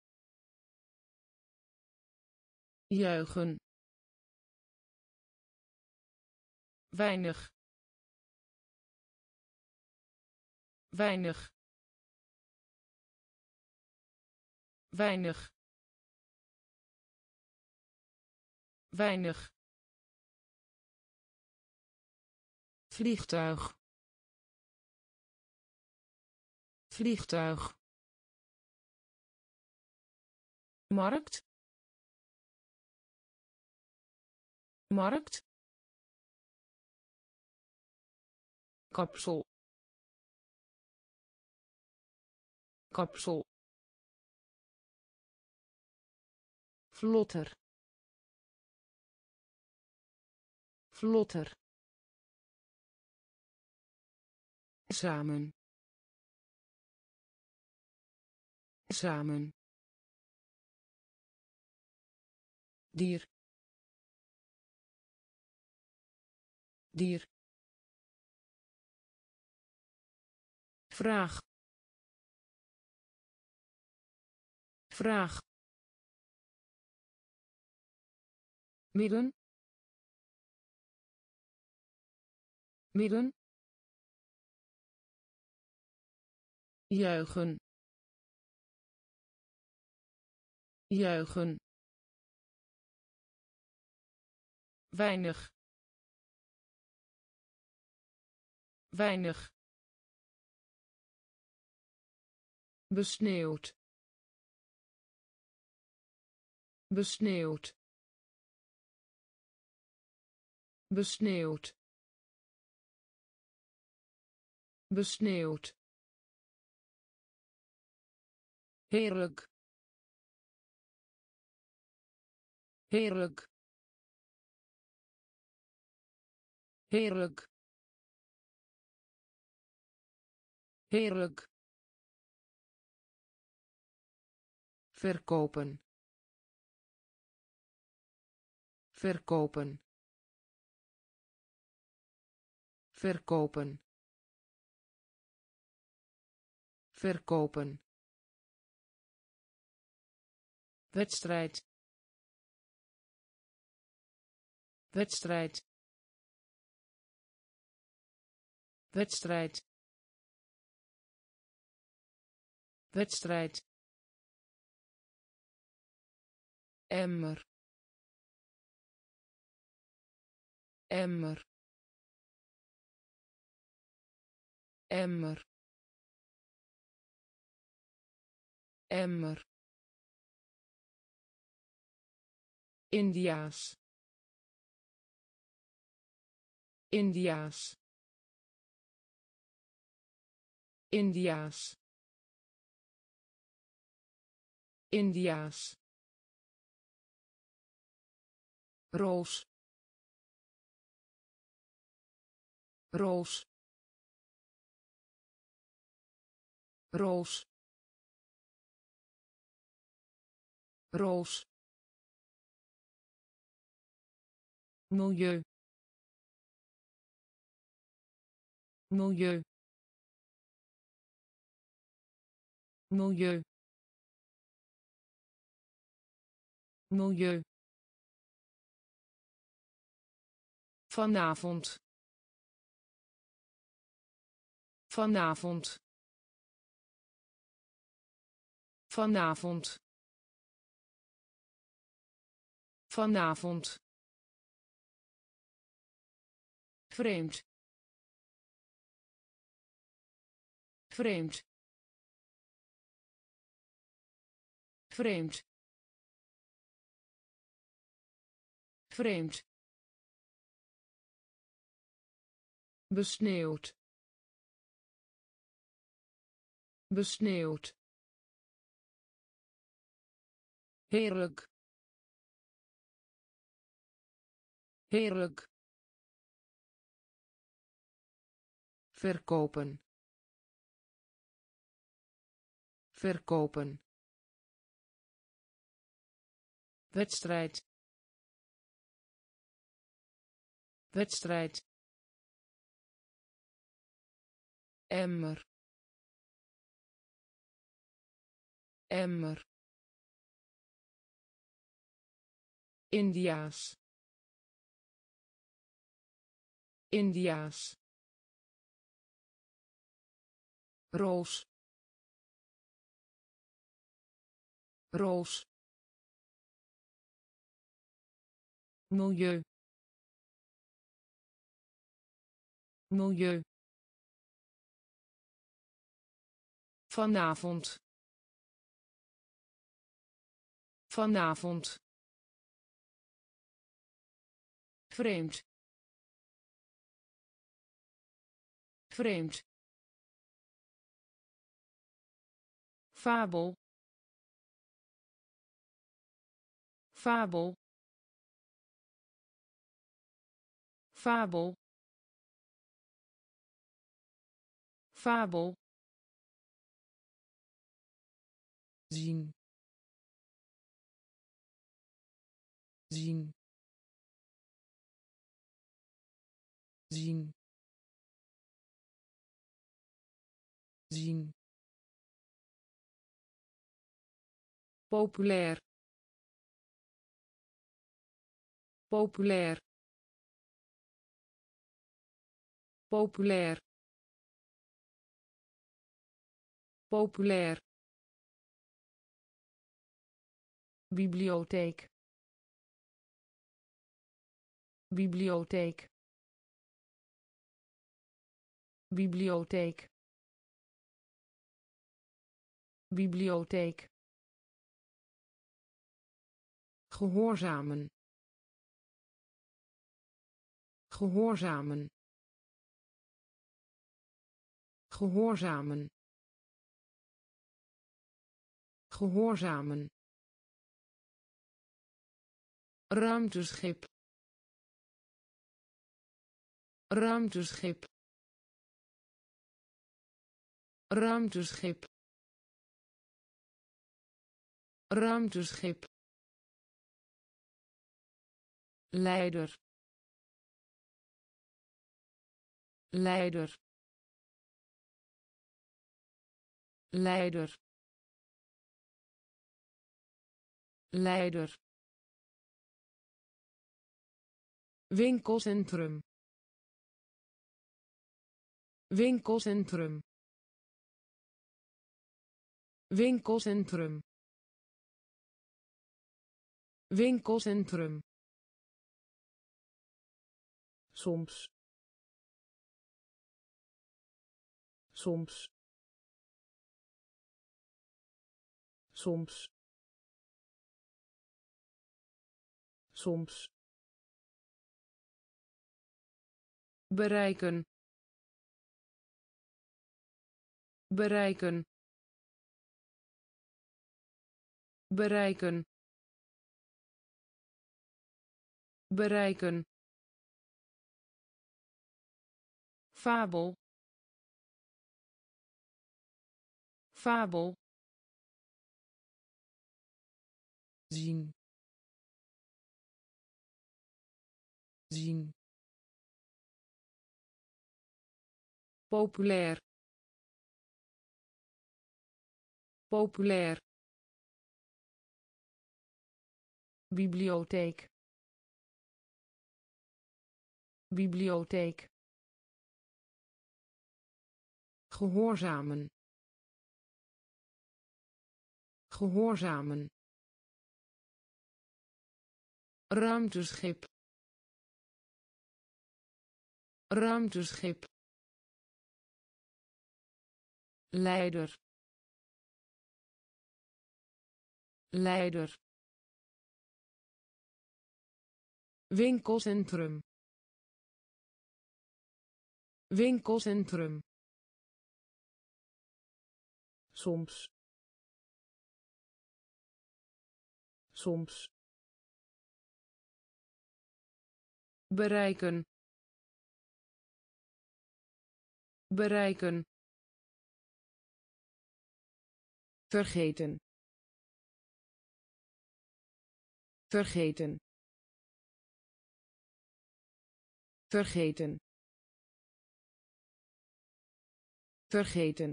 juichen weinig weinig weinig weinig vliegtuig vliegtuig markt markt kapsel kapsel vlotter vlotter samen samen dier dier vraag vraag midden midden juichen juichen weinig weinig besneeuwd besneeuwd besneeuwd besneeuwd heerlijk heerlijk heerlijk heerlijk verkopen verkopen verkopen verkopen wedstrijd wedstrijd wedstrijd wedstrijd emmer emmer emmer emmer Indiaas Indiaas Indiaas Indiaas roos roos roos roos milieu milieu milieu milieu vanavond vanavond vanavond vanavond vreemd vreemd vreemd vreemd besneeuwd besneeuwd heerlijk heerlijk verkopen verkopen wedstrijd wedstrijd emmer emmer Indiaas Indiaas roos roos milieu milieu vanavond vanavond vreemd vreemd fabel fabel fabel fabel zien zien zien zien populair populair populair populair bibliotheek bibliotheek bibliotheek bibliotheek gehoorzamen, gehoorzamen, gehoorzamen, gehoorzamen, ruimteschip, ruimteschip, ruimteschip, ruimteschip, leider, leider, leider, leider, winkelcentrum, winkelcentrum, winkelcentrum, winkelcentrum, soms, soms, soms, soms, bereiken, bereiken, bereiken, bereiken, fabel, fabel, zien, zien, populair, populair, bibliotheek, bibliotheek, gehoorzamen, gehoorzamen, ruimteschip, ruimteschip, leider, leider, winkelcentrum, winkelcentrum, soms, soms, bereiken, bereiken, vergeten, vergeten, vergeten, vergeten,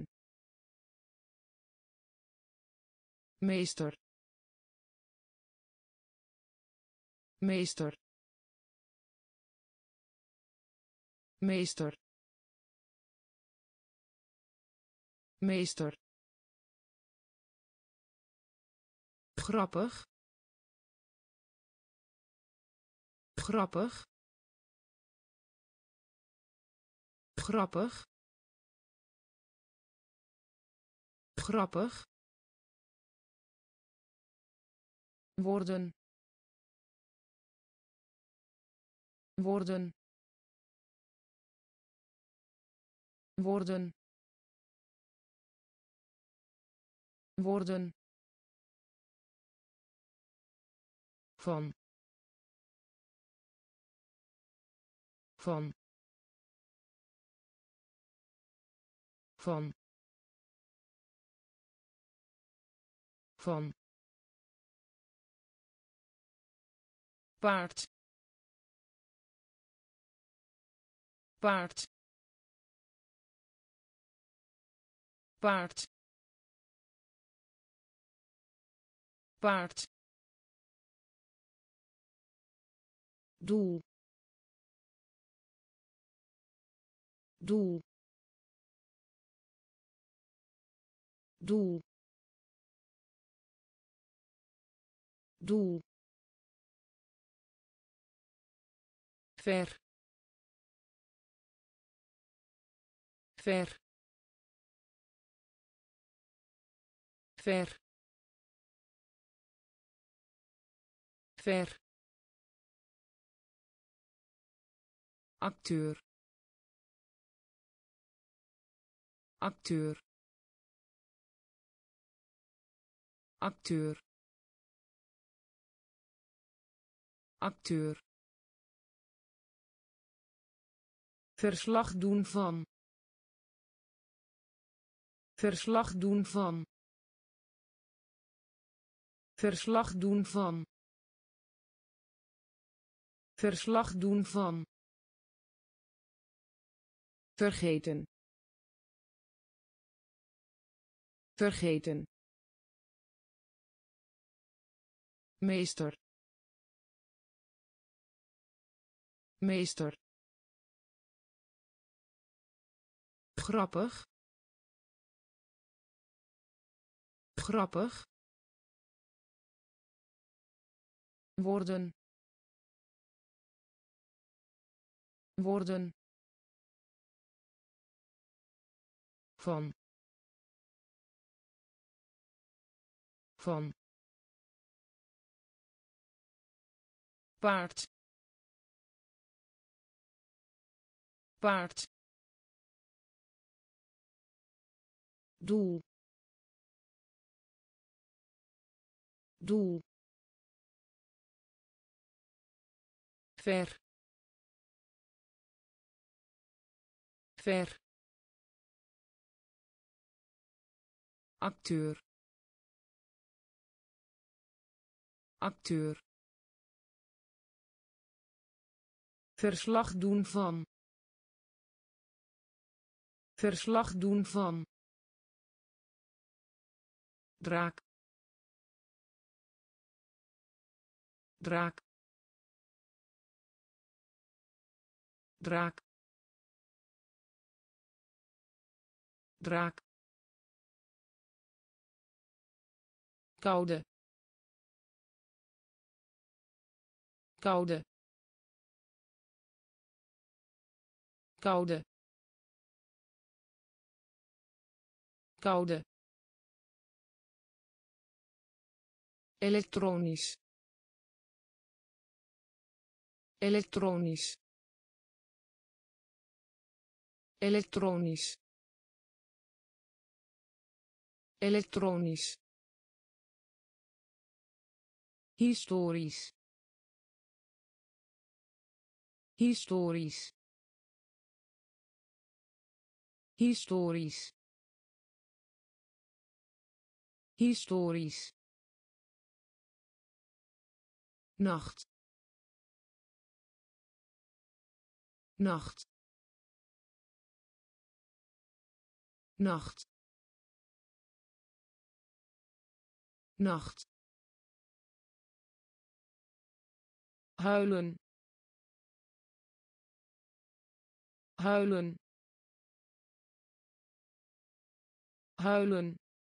meester, meester, meester, meester, grappig, grappig, grappig, grappig, worden, worden, worden, worden, van, van, van, van, paard, paard, paard, paard, doel, doel, doel, doel, ver, ver, ver, ver, acteur, acteur, acteur, acteur. Verslag doen van. Verslag doen van. Verslag doen van. Verslag doen van. Vergeten. Vergeten. Meester. Meester. Grappig. Grappig. Worden. Worden. Van. Van. Paard. Paard. Doel. Doel. Ver. Ver. Acteur. Acteur. Verslag doen van. Verslag doen van. Draak. Draak. Draak. Draak. Koude. Koude. Koude. Koude. Elektronisch. Elektronisch. Elektronisch. Elektronisch. Historisch. Historisch. Historisch. Historisch. Nacht. Nacht. Nacht. Nacht. Huilen. Huilen. Huilen.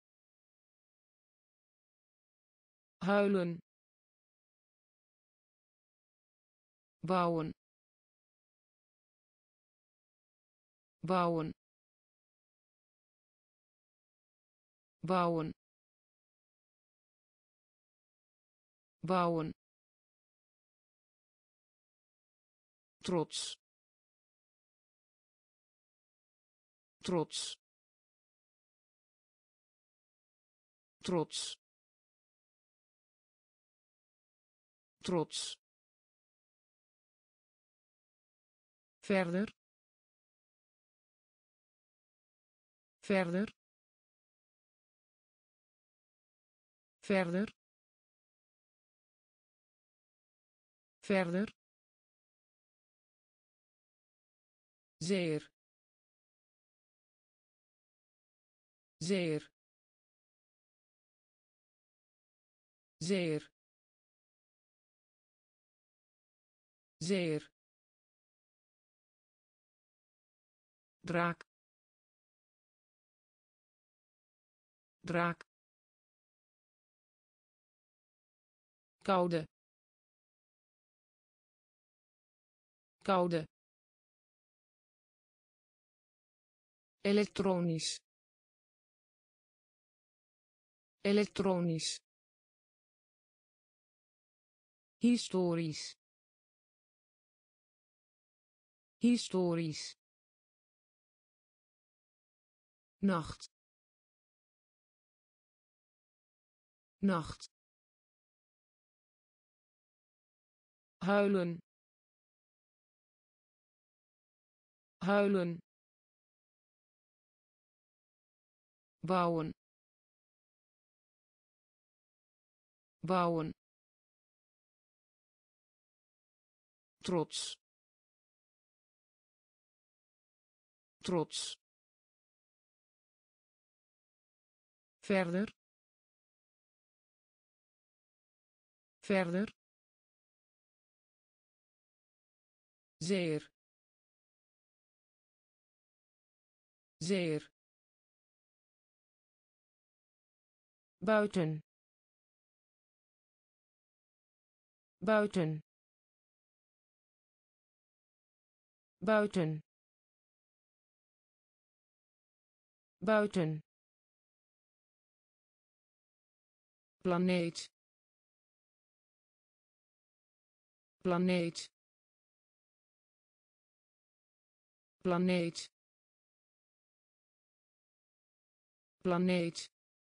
Huilen. Bouwen. Bouwen. Bouwen. Bouwen. Trots. Trots. Trots. Trots. Verder. Verder. Verder. Verder. Zeer. Zeer. Zeer. Zeer. Draak. Draak. Koude. Koude. Elektronisch. Elektronisch. historisch historisch nacht nacht huilen huilen bouwen bouwen trots trots verder verder zeer zeer buiten buiten buiten buiten planeet planeet planeet planeet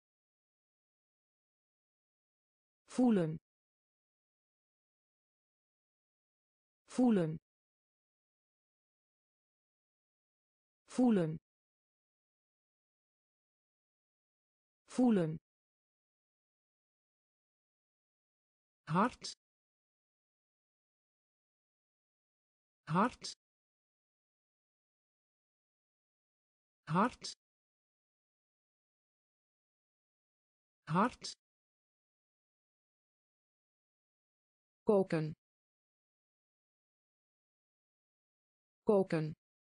voelen voelen voelen voelen hart hart hart hart koken koken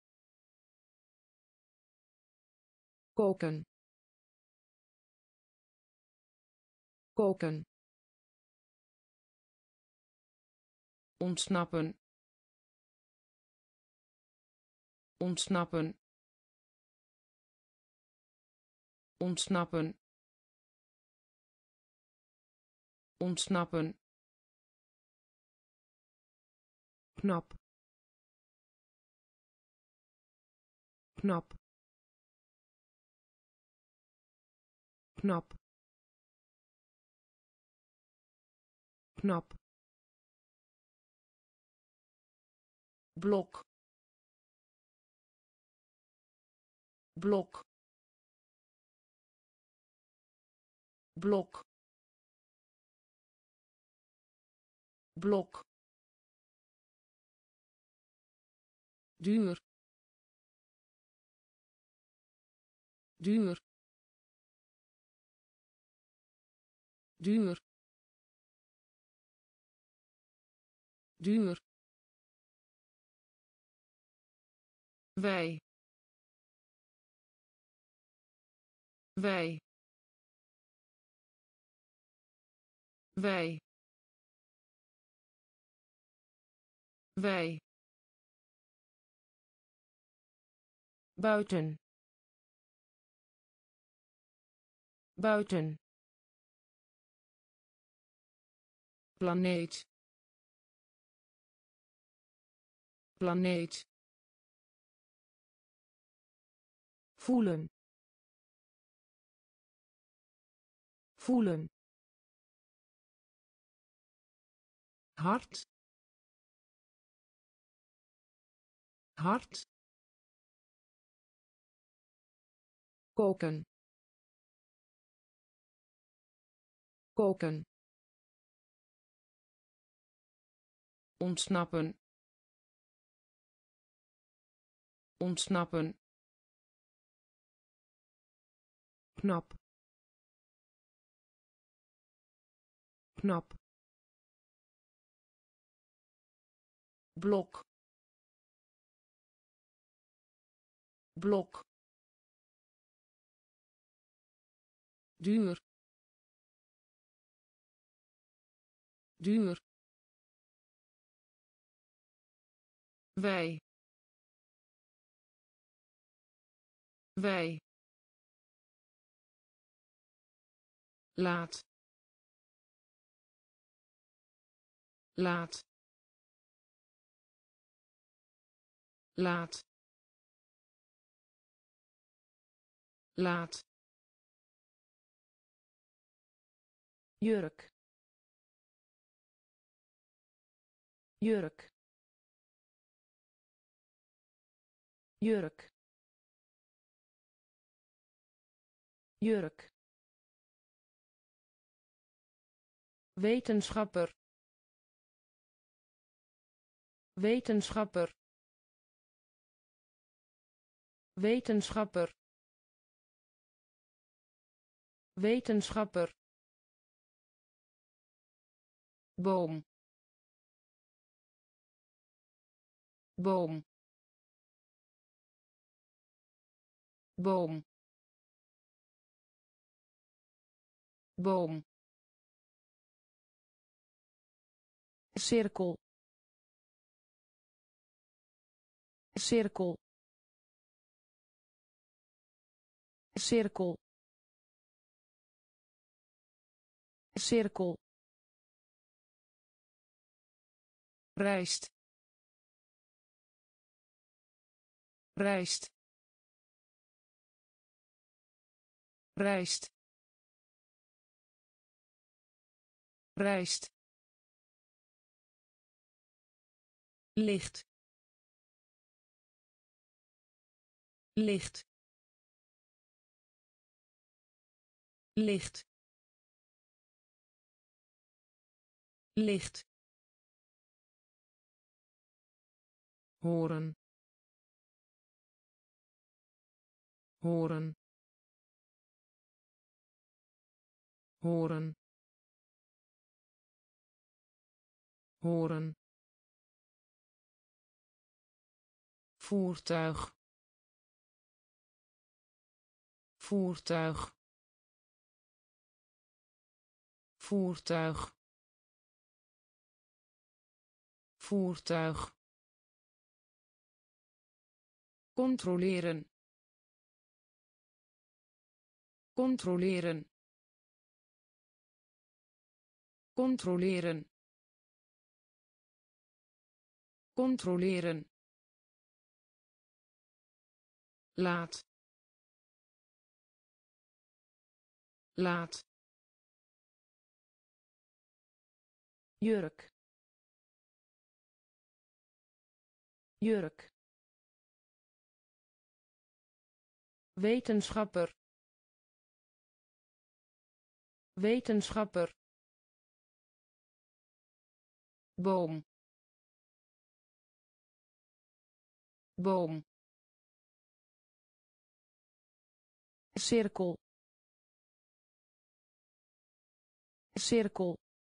koken koken ontsnappen ontsnappen ontsnappen ontsnappen knap knap knap knap blok blok blok blok duur duur duur duur wij wij wij wij buiten buiten planeet planeet voelen voelen hart hart koken koken ontsnappen ontsnappen knap knap blok blok duur duur wij wij laat laat laat laat jurk jurk jurk jurk wetenschapper wetenschapper wetenschapper wetenschapper boom boom boom boom cirkel cirkel cirkel cirkel rijst rijst rijst rijst licht licht licht licht horen horen horen horen voertuig voertuig voertuig voertuig controleren controleren controleren controleren laat laat jurk jurk wetenschapper wetenschapper boom boom cirkel cirkel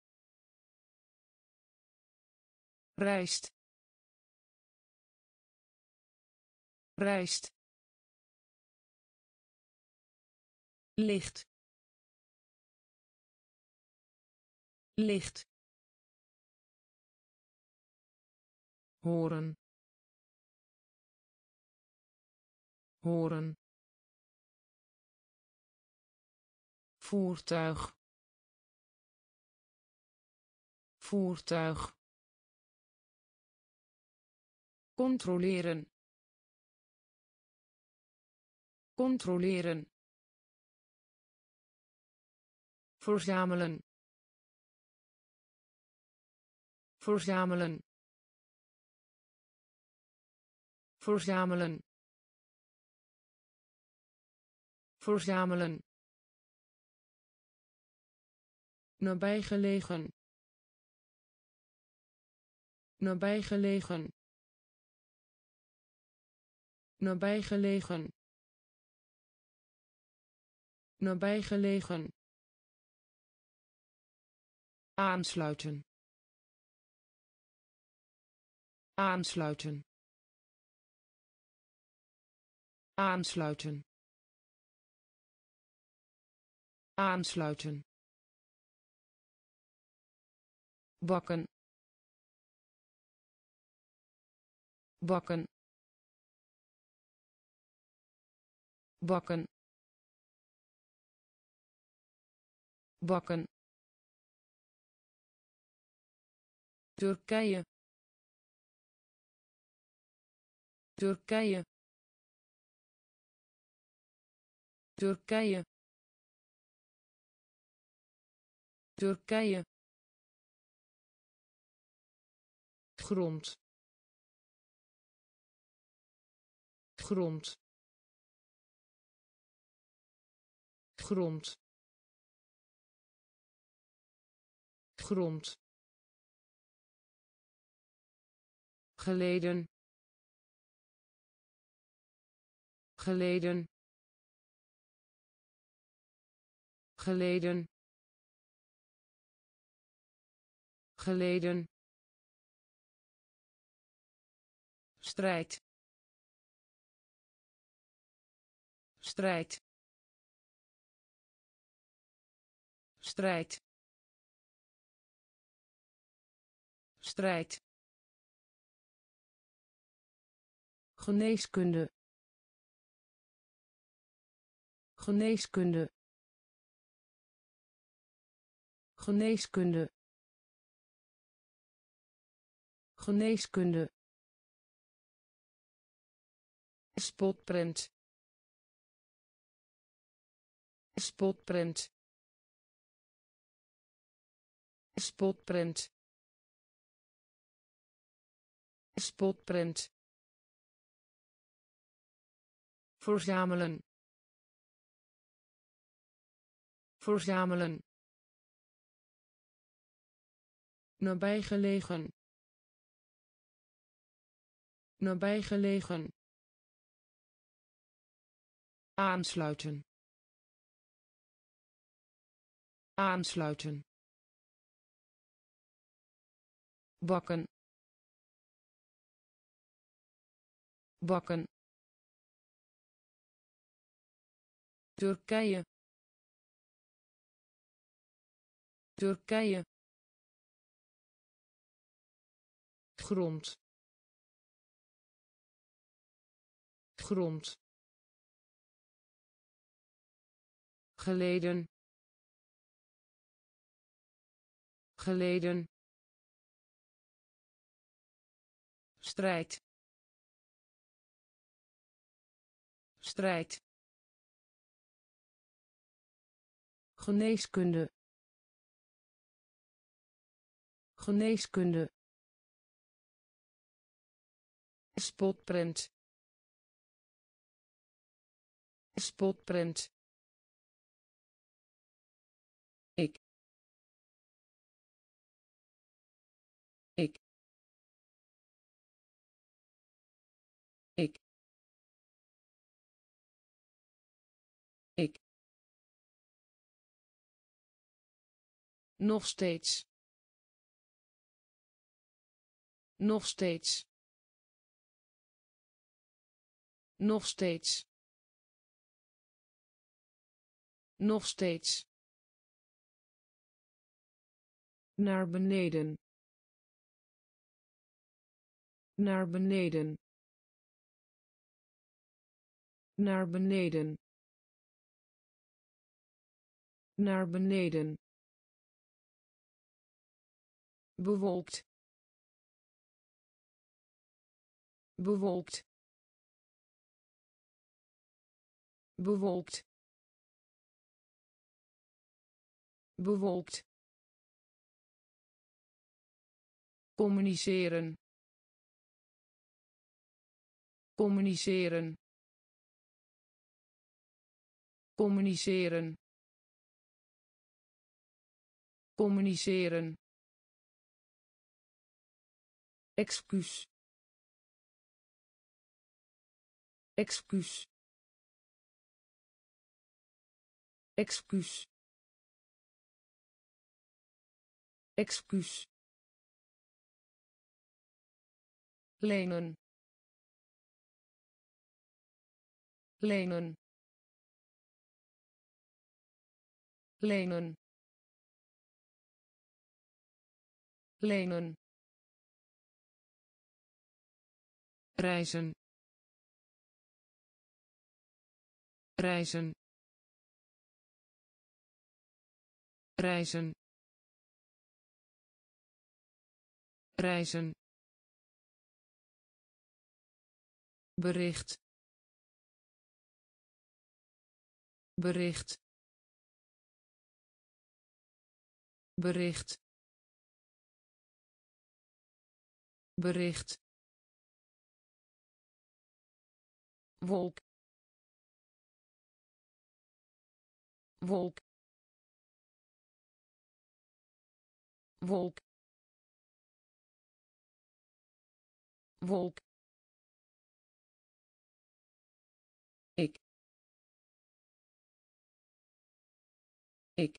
rijst rijst licht licht horen horen voertuig voertuig controleren controleren verzamelen verzamelen verzamelen verzamelen nabijgelegen nabijgelegen nabijgelegen nabijgelegen aansluiten aansluiten aansluiten aansluiten bakken bakken bakken bakken Turkije, Turkije, Turkije, Turkije, grond, grond, grond, grond, geleden, geleden, geleden, geleden, strijd, strijd, strijd, strijd, geneeskunde, geneeskunde, geneeskunde, geneeskunde, spotprint, spotprint, spotprint, spotprint, verzamelen, verzamelen, nabijgelegen, nabijgelegen, aansluiten, aansluiten, bakken, bakken, Turkije, Turkije, grond, grond, geleden, geleden, strijd, strijd, geneeskunde, geneeskunde, spotprint, spotprint, ik, ik, ik, ik, nog steeds, nog steeds, nog steeds, nog steeds, naar beneden, naar beneden, naar beneden, naar beneden, bewolkt, bewolkt, bewolkt, bewolkt, communiceren, communiceren, communiceren, communiceren, excuus, excuus, excuus, excuus, lenen, lenen, lenen, lenen, reizen, reizen, reizen, reizen, bericht, bericht, bericht, bericht, wolk, wolk, wolk, wolk, ik, ik,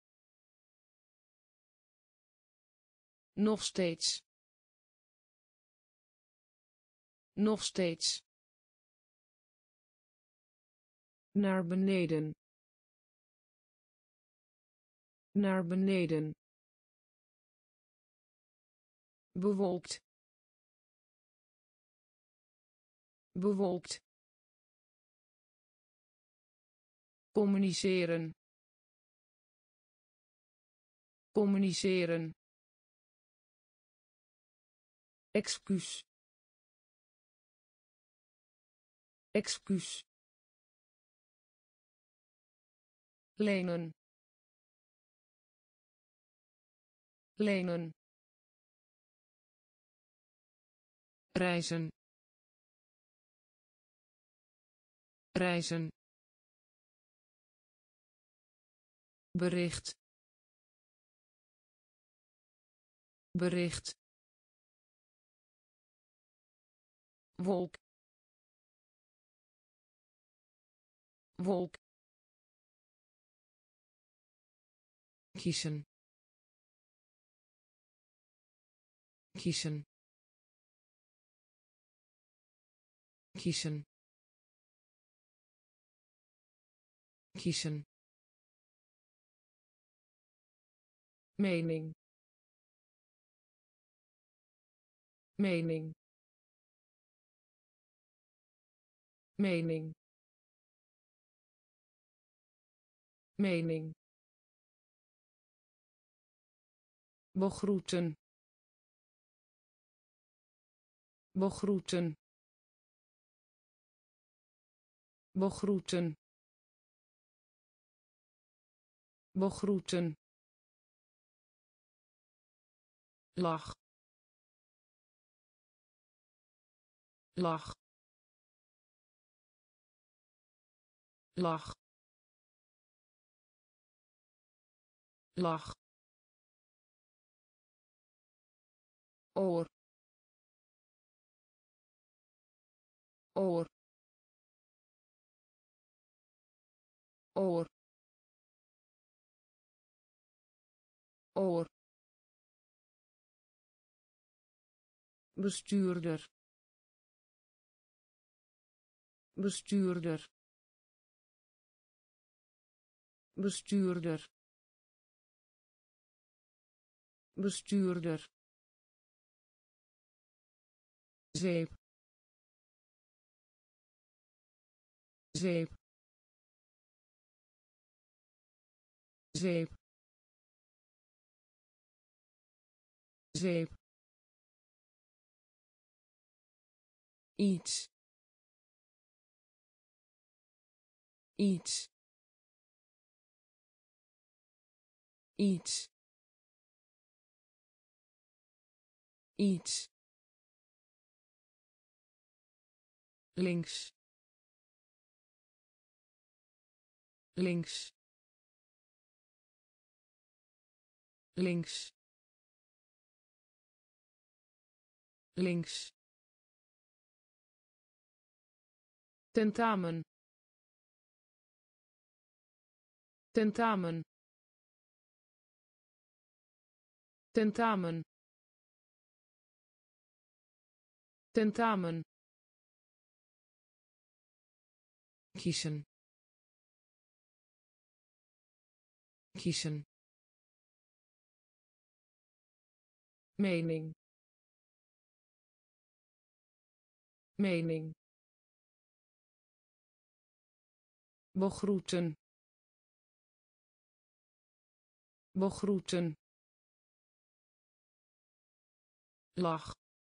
nog steeds, nog steeds, naar beneden, naar beneden, bewolkt, bewolkt, communiceren, communiceren, excuus, excuus, lenen, lenen, reizen, reizen, bericht, bericht, wolk, wolk, kiezen, kiezen, kiezen, kiezen, mening, mening, mening, mening, begroeten, begroeten, begroeten, begroeten, lach, lach, lach, lach, oor, oor, oor, oor, bestuurder, bestuurder, bestuurder, bestuurder, zeep, zeep, zeep, zeep, iets, iets, iets, iets, links, links, links, links, tentamen, tentamen, tentamen, tentamen, kiezen, kiezen, mening, mening, begroeten, begroeten, lach,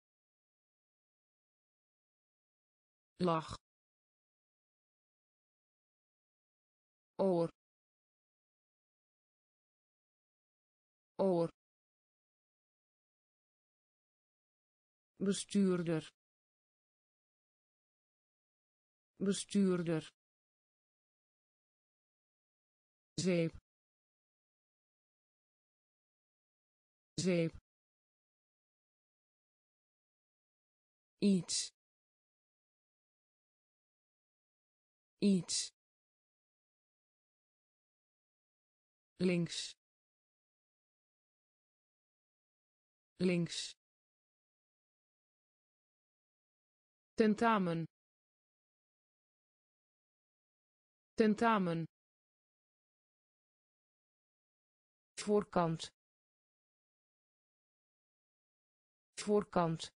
lach, oor, oor, bestuurder, bestuurder, zeep, zeep, iets, iets, links, links, tentamen, tentamen, voorkant, voorkant,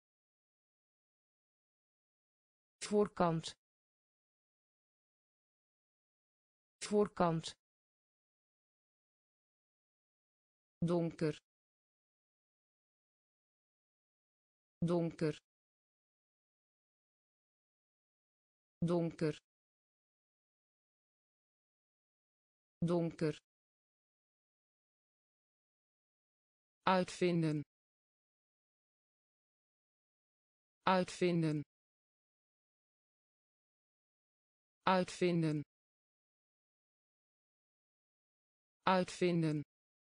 voorkant, voorkant, donker, donker, donker, donker, uitvinden, uitvinden, uitvinden, uitvinden,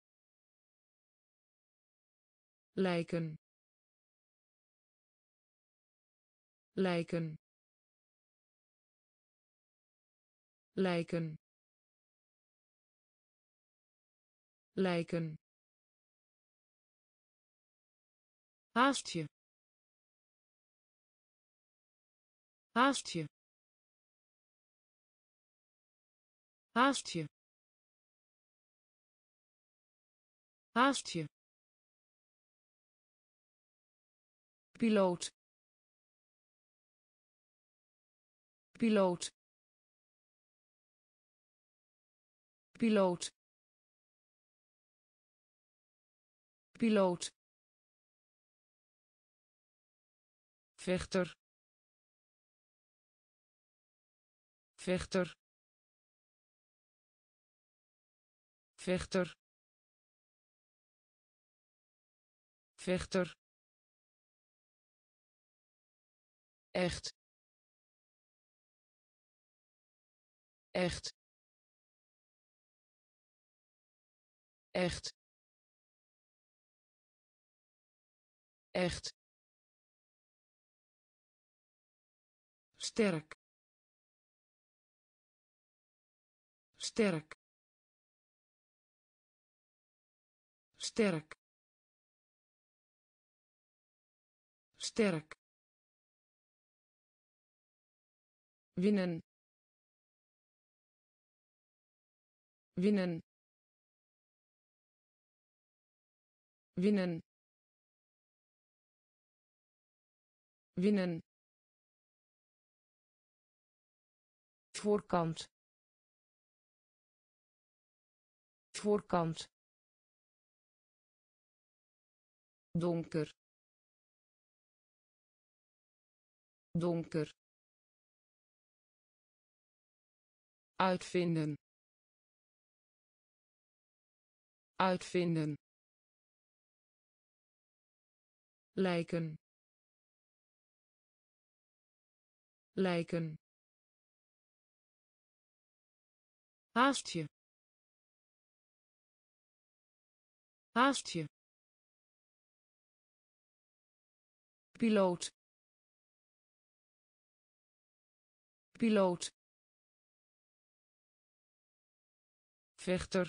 lijken, lijken, lijken, lijken, haastje, haastje, haastje, haastje, piloot, piloot, piloot, piloot, vechter, vechter, vechter, vechter, echt, echt, echt, echt, sterk, sterk, sterk, sterk, winnen, winnen, winnen, winnen, voorkant, voorkant, donker, donker, uitvinden, uitvinden, lijken, lijken, haastje, haastje, piloot, piloot, vechter,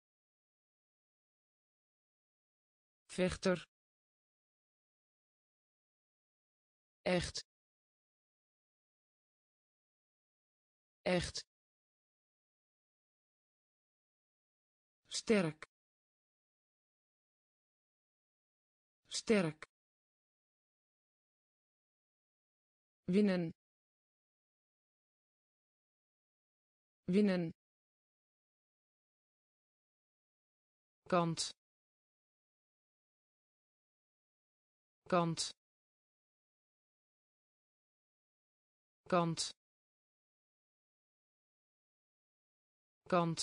vechter, echt, echt, sterk, sterk, winnen, winnen, kant, kant kant kant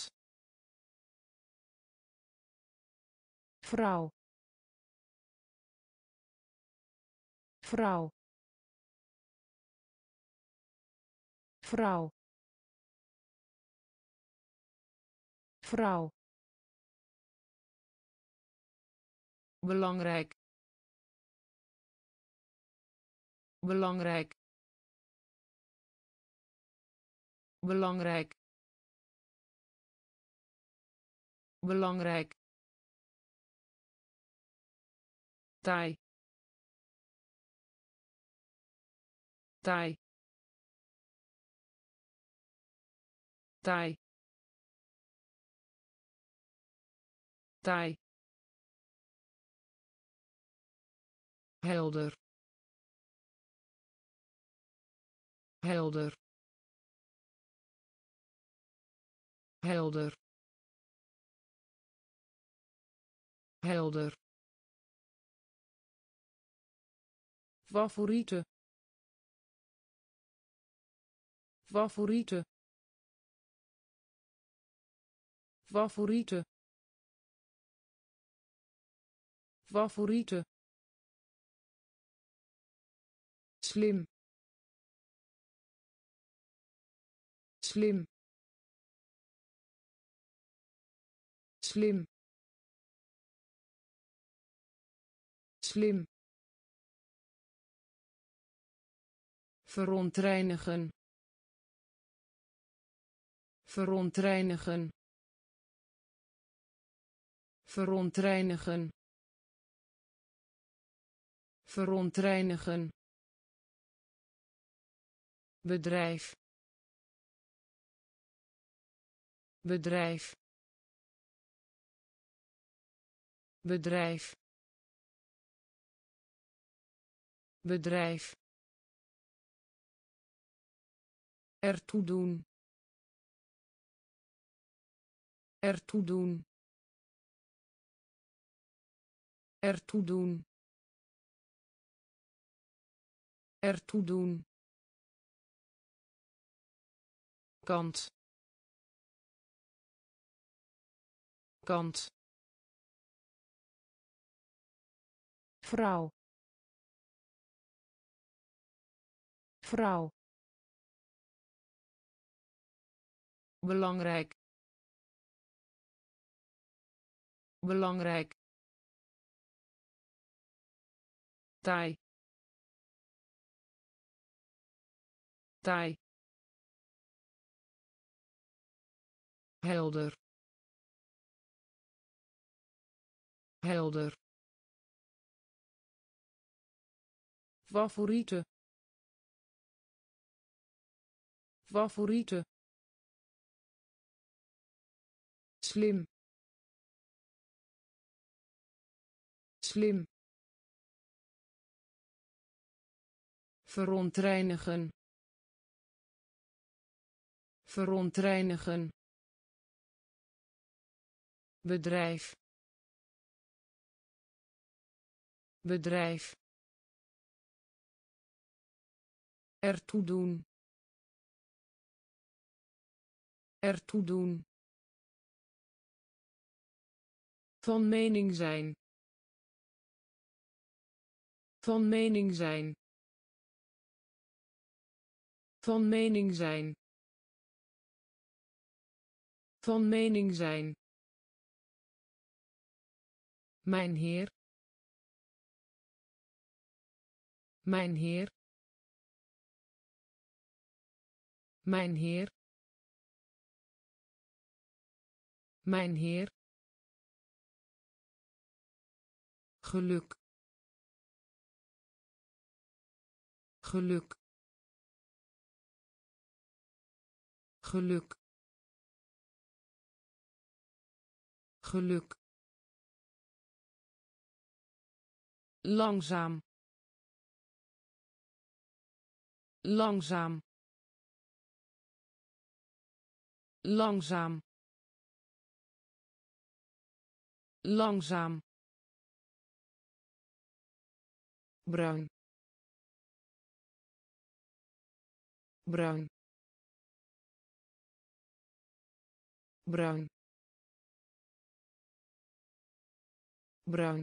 vrouw vrouw vrouw vrouw belangrijk belangrijk belangrijk belangrijk taai taai taai taai helder helder helder helder favoriete favoriete favoriete favoriete slim slim slim slim verontreinigen verontreinigen verontreinigen verontreinigen bedrijf bedrijf bedrijf bedrijf ertoe doen ertoe doen ertoe doen ertoe doen kant kant vrouw vrouw belangrijk belangrijk taai taai helder helder favoriete favoriete slim slim verontreinigen verontreinigen bedrijf bedrijf ertoe doen ertoe doen van mening zijn van mening zijn van mening zijn van mening zijn mijn heer mijn heer mijn heer mijn heer geluk geluk geluk geluk langzaam langzaam langzaam langzaam bruin bruin bruin bruin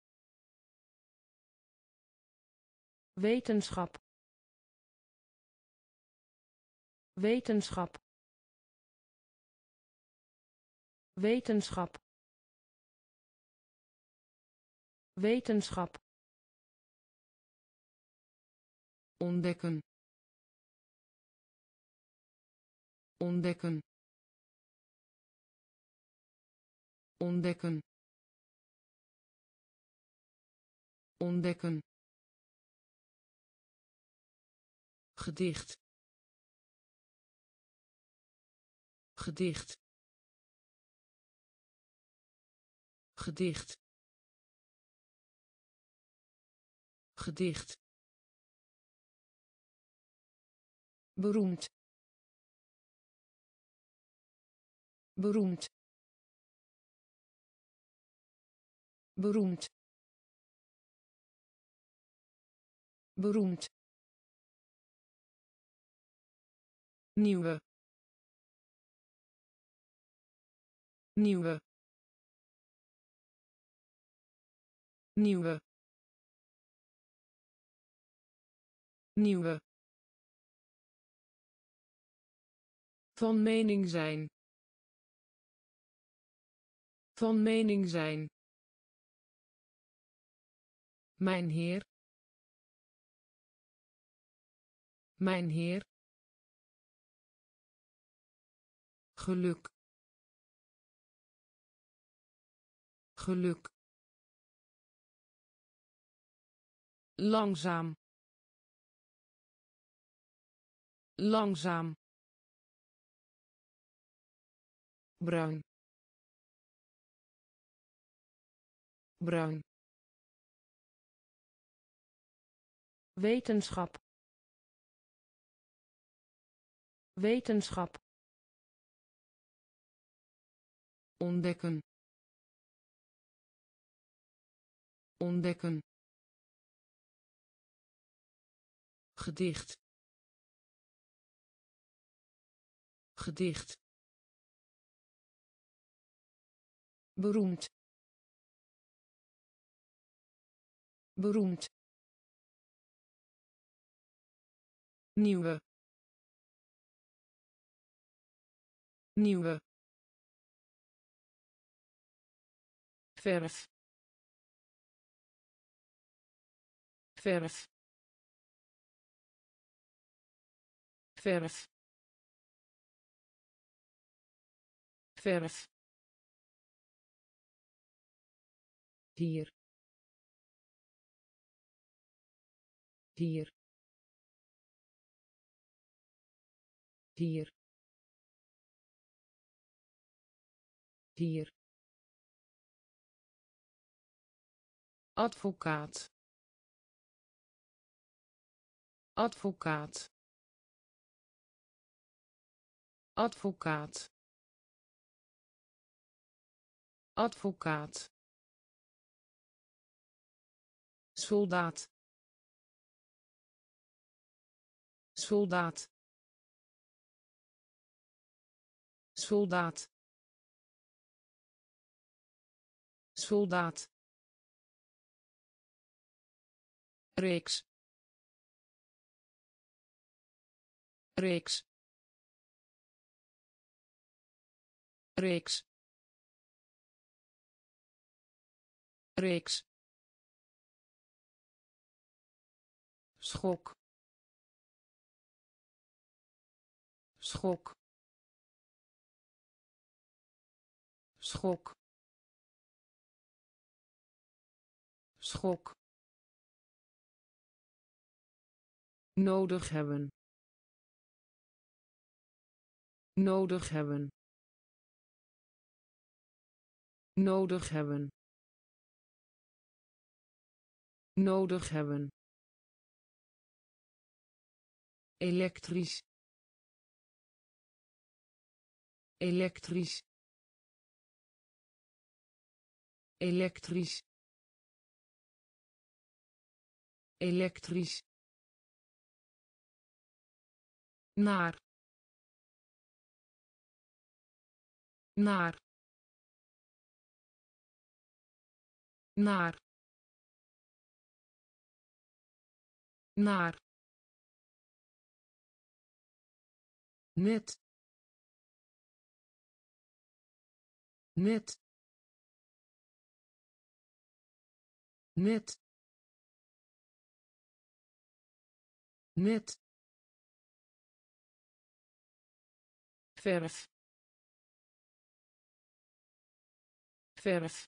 wetenschap wetenschap wetenschap wetenschap ontdekken ontdekken ontdekken ontdekken gedicht gedicht gedicht gedicht beroemd beroemd beroemd beroemd nieuwe nieuwe nieuwe nieuwe van mening zijn van mening zijn mijn heer mijn heer geluk geluk langzaam langzaam bruin bruin wetenschap wetenschap ontdekken ontdekken gedicht gedicht beroemd beroemd nieuwe nieuwe verf verf verf verf hier hier hier hier advocaat advocaat advocaat advocaat soldaat soldaat soldaat soldaat reeks reeks reeks reeks schok schok schok schok nodig hebben nodig hebben nodig hebben nodig hebben elektrisch elektrisch elektrisch elektrisch, naar, naar, naar, naar, net, net, net, net, verf, verf,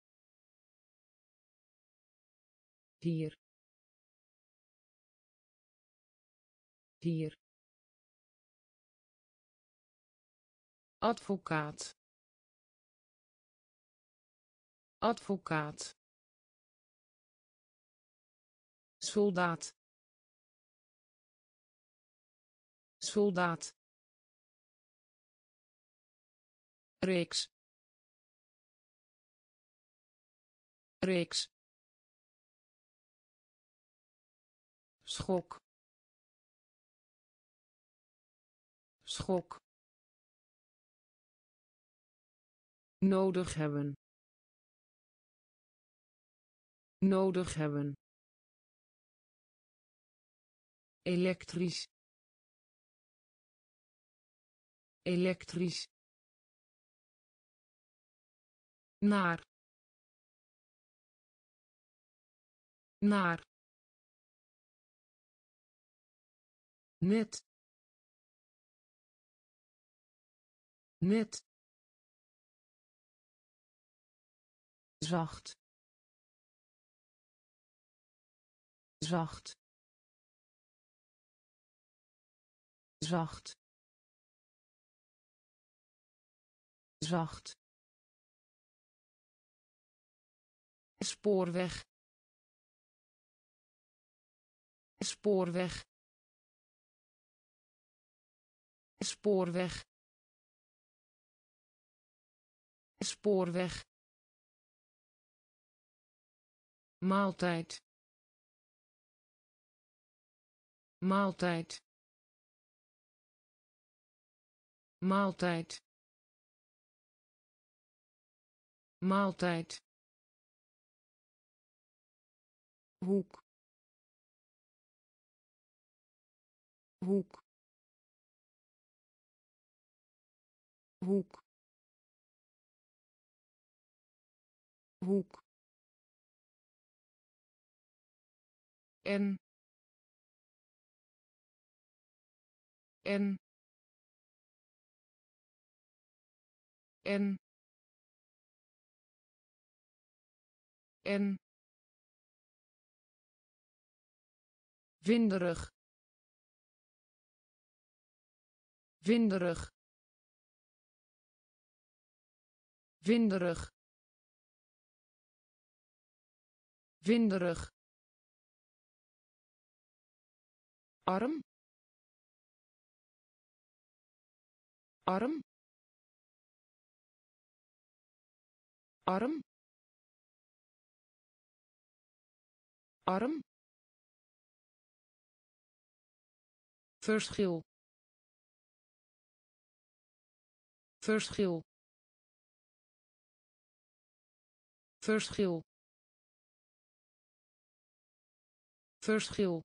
hier, hier, advocaat, advocaat, soldaat, soldaat, reeks, reeks, schok, schok, nodig hebben, nodig hebben, elektrisch, elektrisch, naar, naar, net, net, zacht, zacht, zacht, zacht, spoorweg, spoorweg, spoorweg, spoorweg, maaltijd, maaltijd, maaltijd, maaltijd, hoek, hoek, hoek, hoek, en, en, en, en, winderig, winderig, winderig, winderig, arm, arm, arm, arm, verschil, verschil, verschil, verschil,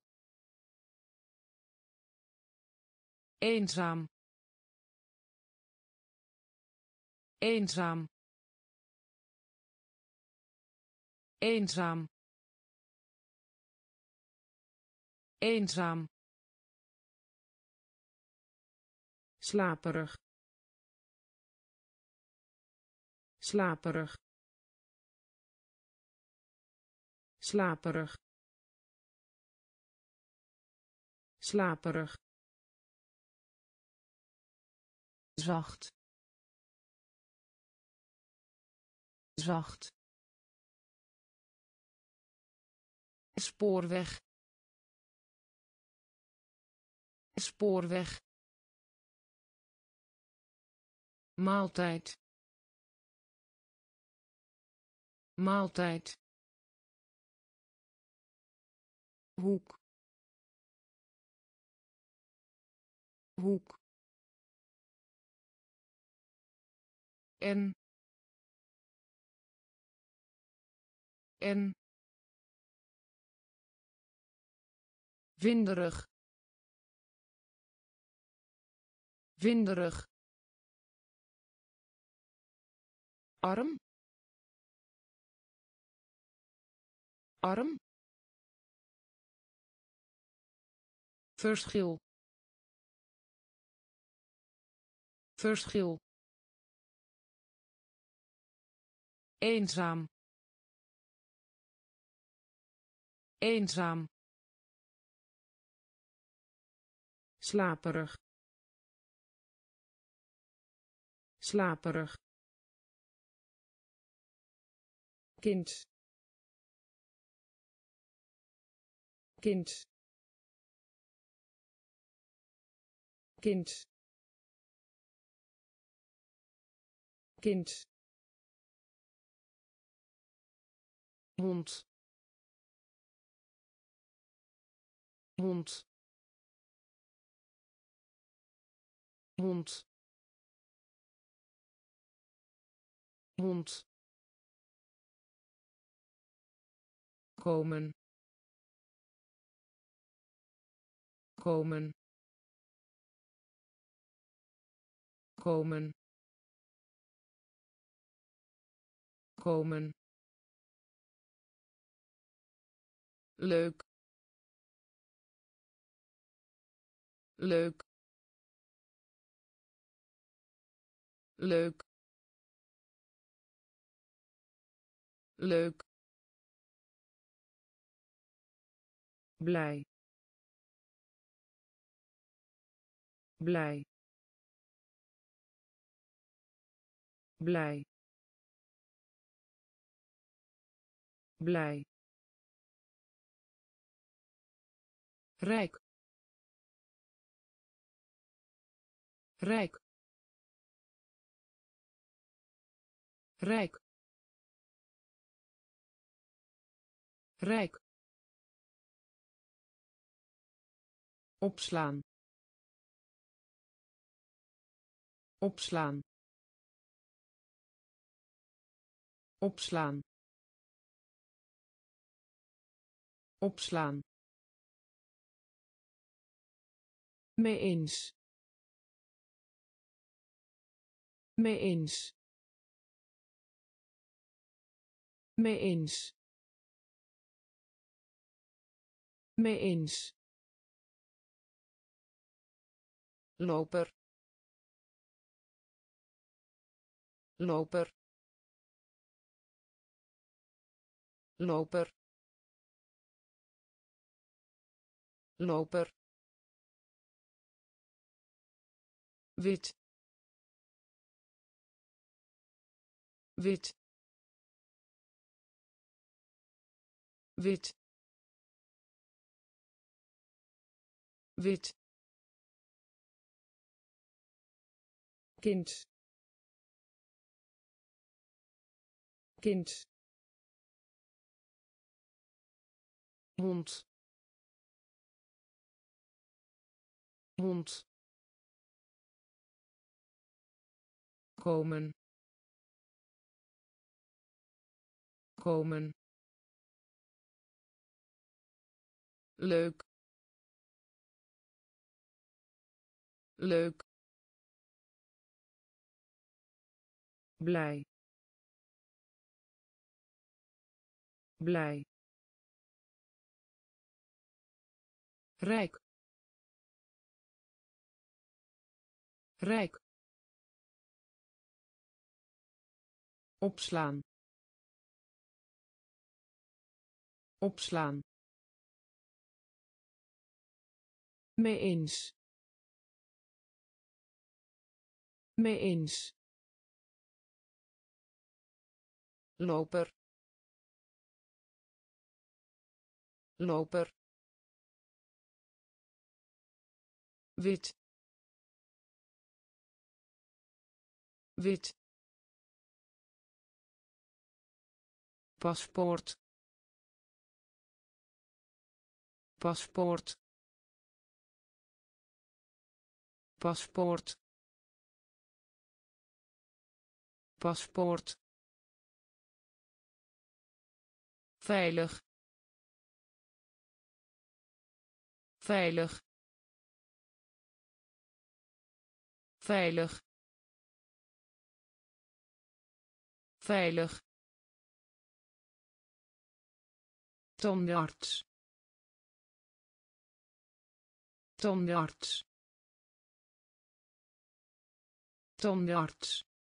eenzaam, eenzaam, eenzaam, eenzaam, slaperig, slaperig, slaperig, slaperig, zacht, zacht, spoorweg, spoorweg, maaltijd, maaltijd, hoek hoek en winderig winderig arm arm verschil verschil eenzaam eenzaam slaperig slaperig kind kind kind kind hond hond hond hond komen komen komen komen leuk leuk leuk leuk blij blij blij blij rijk rijk rijk rijk opslaan opslaan opslaan opslaan mee eens mee eens mee eens mee eens loper loper loper loper wit wit wit wit kind kind hond hond komen komen leuk leuk blij blij rijk rijk opslaan opslaan mee eens mee eens loper loper wit wit paspoort paspoort paspoort paspoort veilig veilig veilig veilig tandarts tandarts tandarts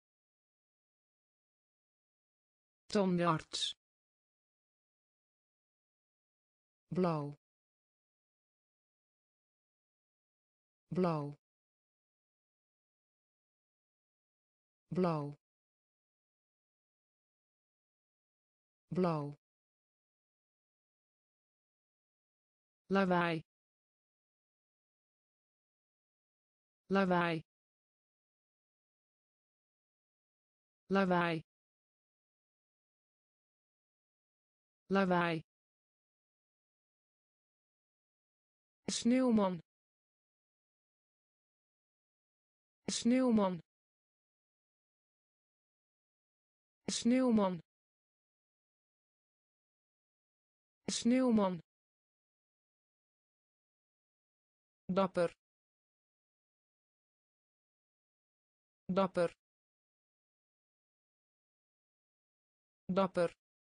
tandarts blauw blauw blauw blauw lawaai lawaai lawaai lawaai sneeuwman sneeuwman sneeuwman sneeuwman dapper dapper dapper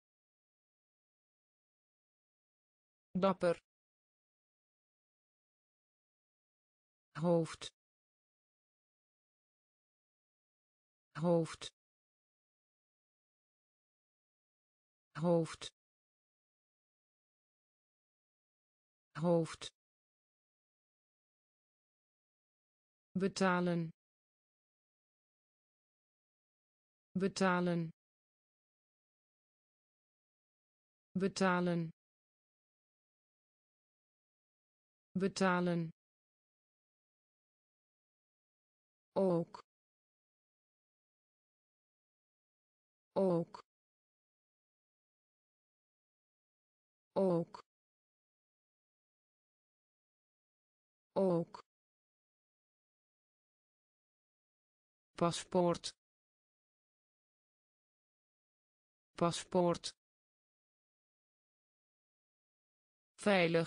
dapper hoofd hoofd hoofd hoofd betalen betalen betalen betalen ook ook ook ook paspoort paspoort veilig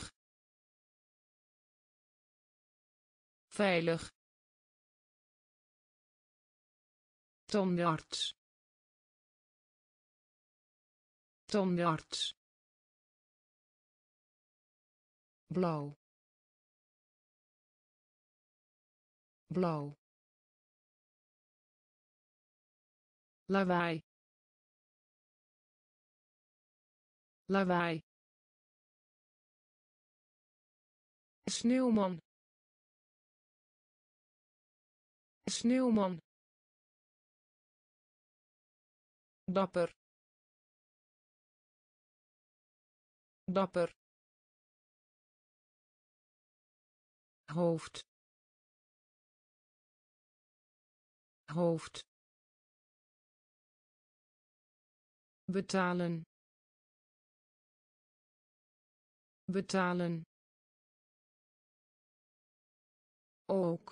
veilig tandarts tandarts blauw blauw lawaai lawaai sneeuwman sneeuwman dapper dapper hoofd hoofd betalen betalen ook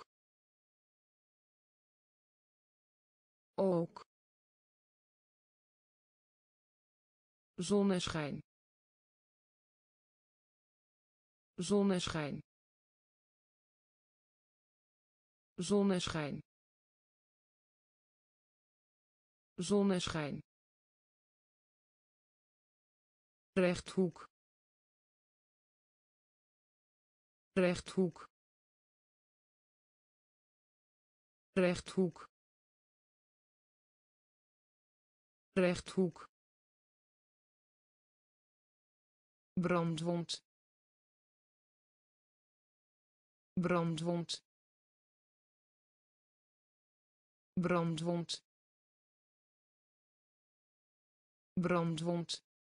ook zonneschijn zonneschijn zonneschijn zonneschijn rechthoek rechthoek rechthoek rechthoek brandwond brandwond brandwond brandwond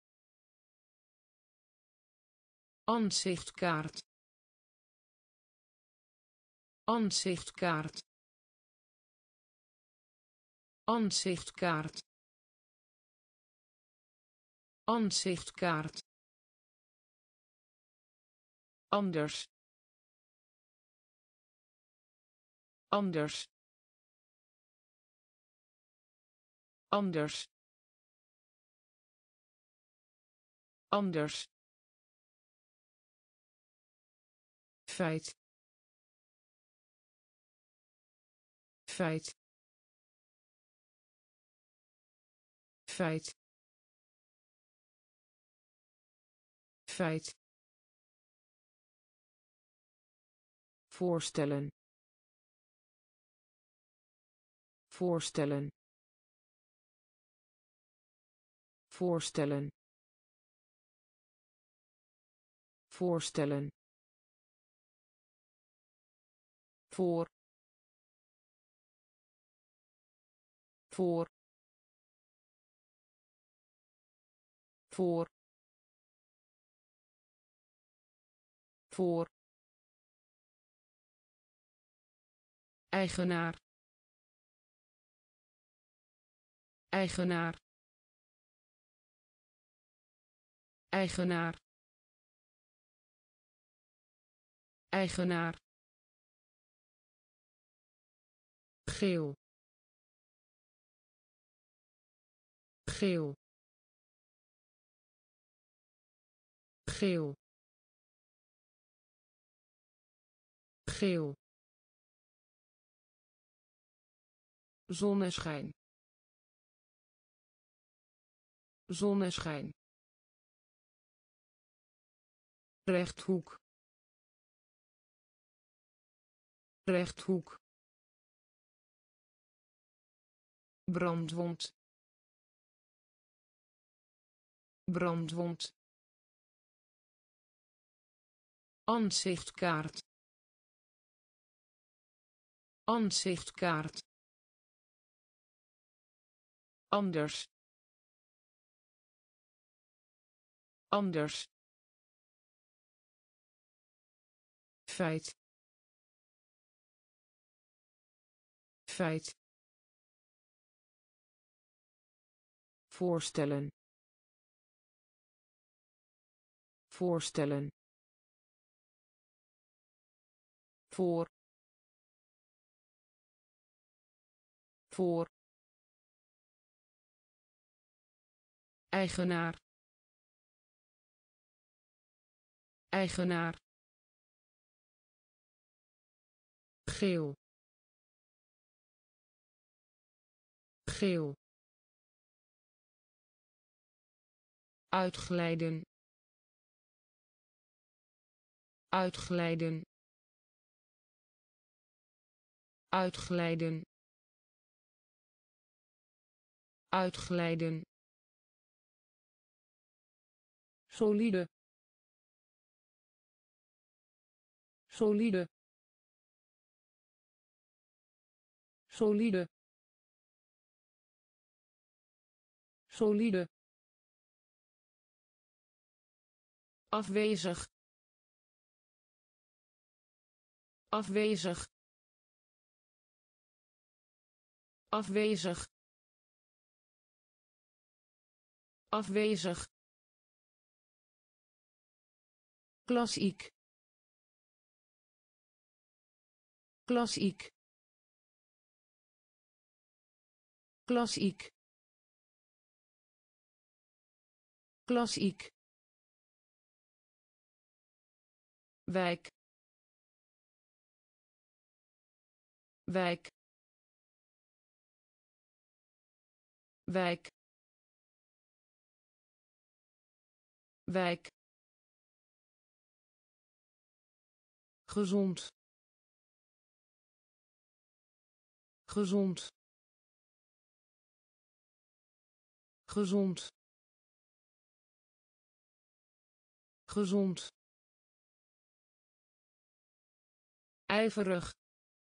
aanzichtkaart aanzichtkaart aanzichtkaart aanzichtkaart anders anders anders anders feit feit feit feit voorstellen voorstellen voorstellen voorstellen voor voor voor voor eigenaar eigenaar eigenaar eigenaar geel geel geel geel zonneschijn zonneschijn rechthoek rechthoek brandwond brandwond aanzichtkaart aanzichtkaart anders anders feit feit voorstellen voorstellen voor voor eigenaar eigenaar geel geel uitglijden uitglijden uitglijden uitglijden solide solide solide solide afwezig afwezig afwezig afwezig klassiek klassiek klassiek klassiek wijk wijk wijk wijk gezond gezond gezond gezond ijverig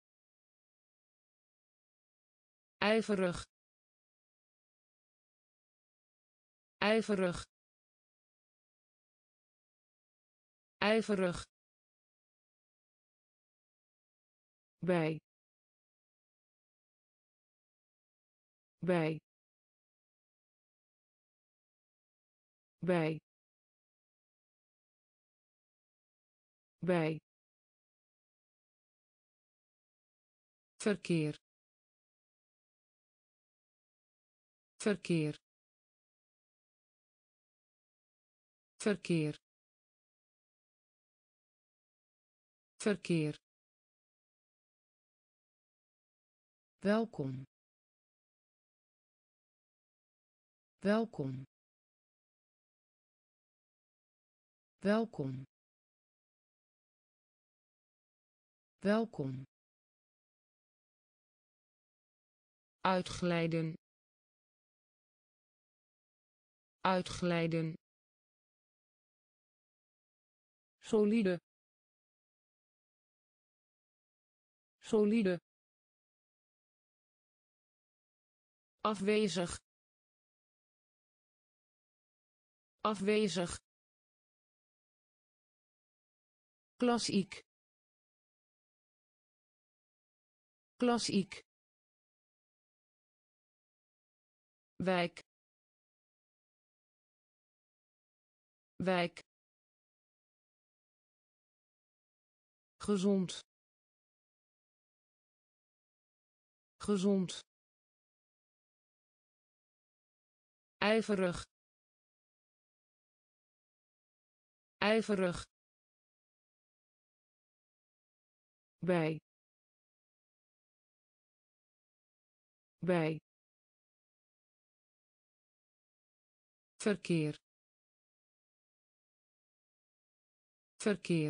ijverig ijverig ijverig bij bij bij bij verkeer verkeer verkeer verkeer welkom welkom welkom welkom uitglijden uitglijden solide solide afwezig afwezig klassiek klassiek wijk wijk gezond gezond ijverig ijverig bij bij verkeer verkeer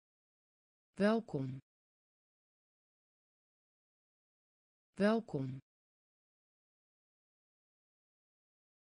welkom welkom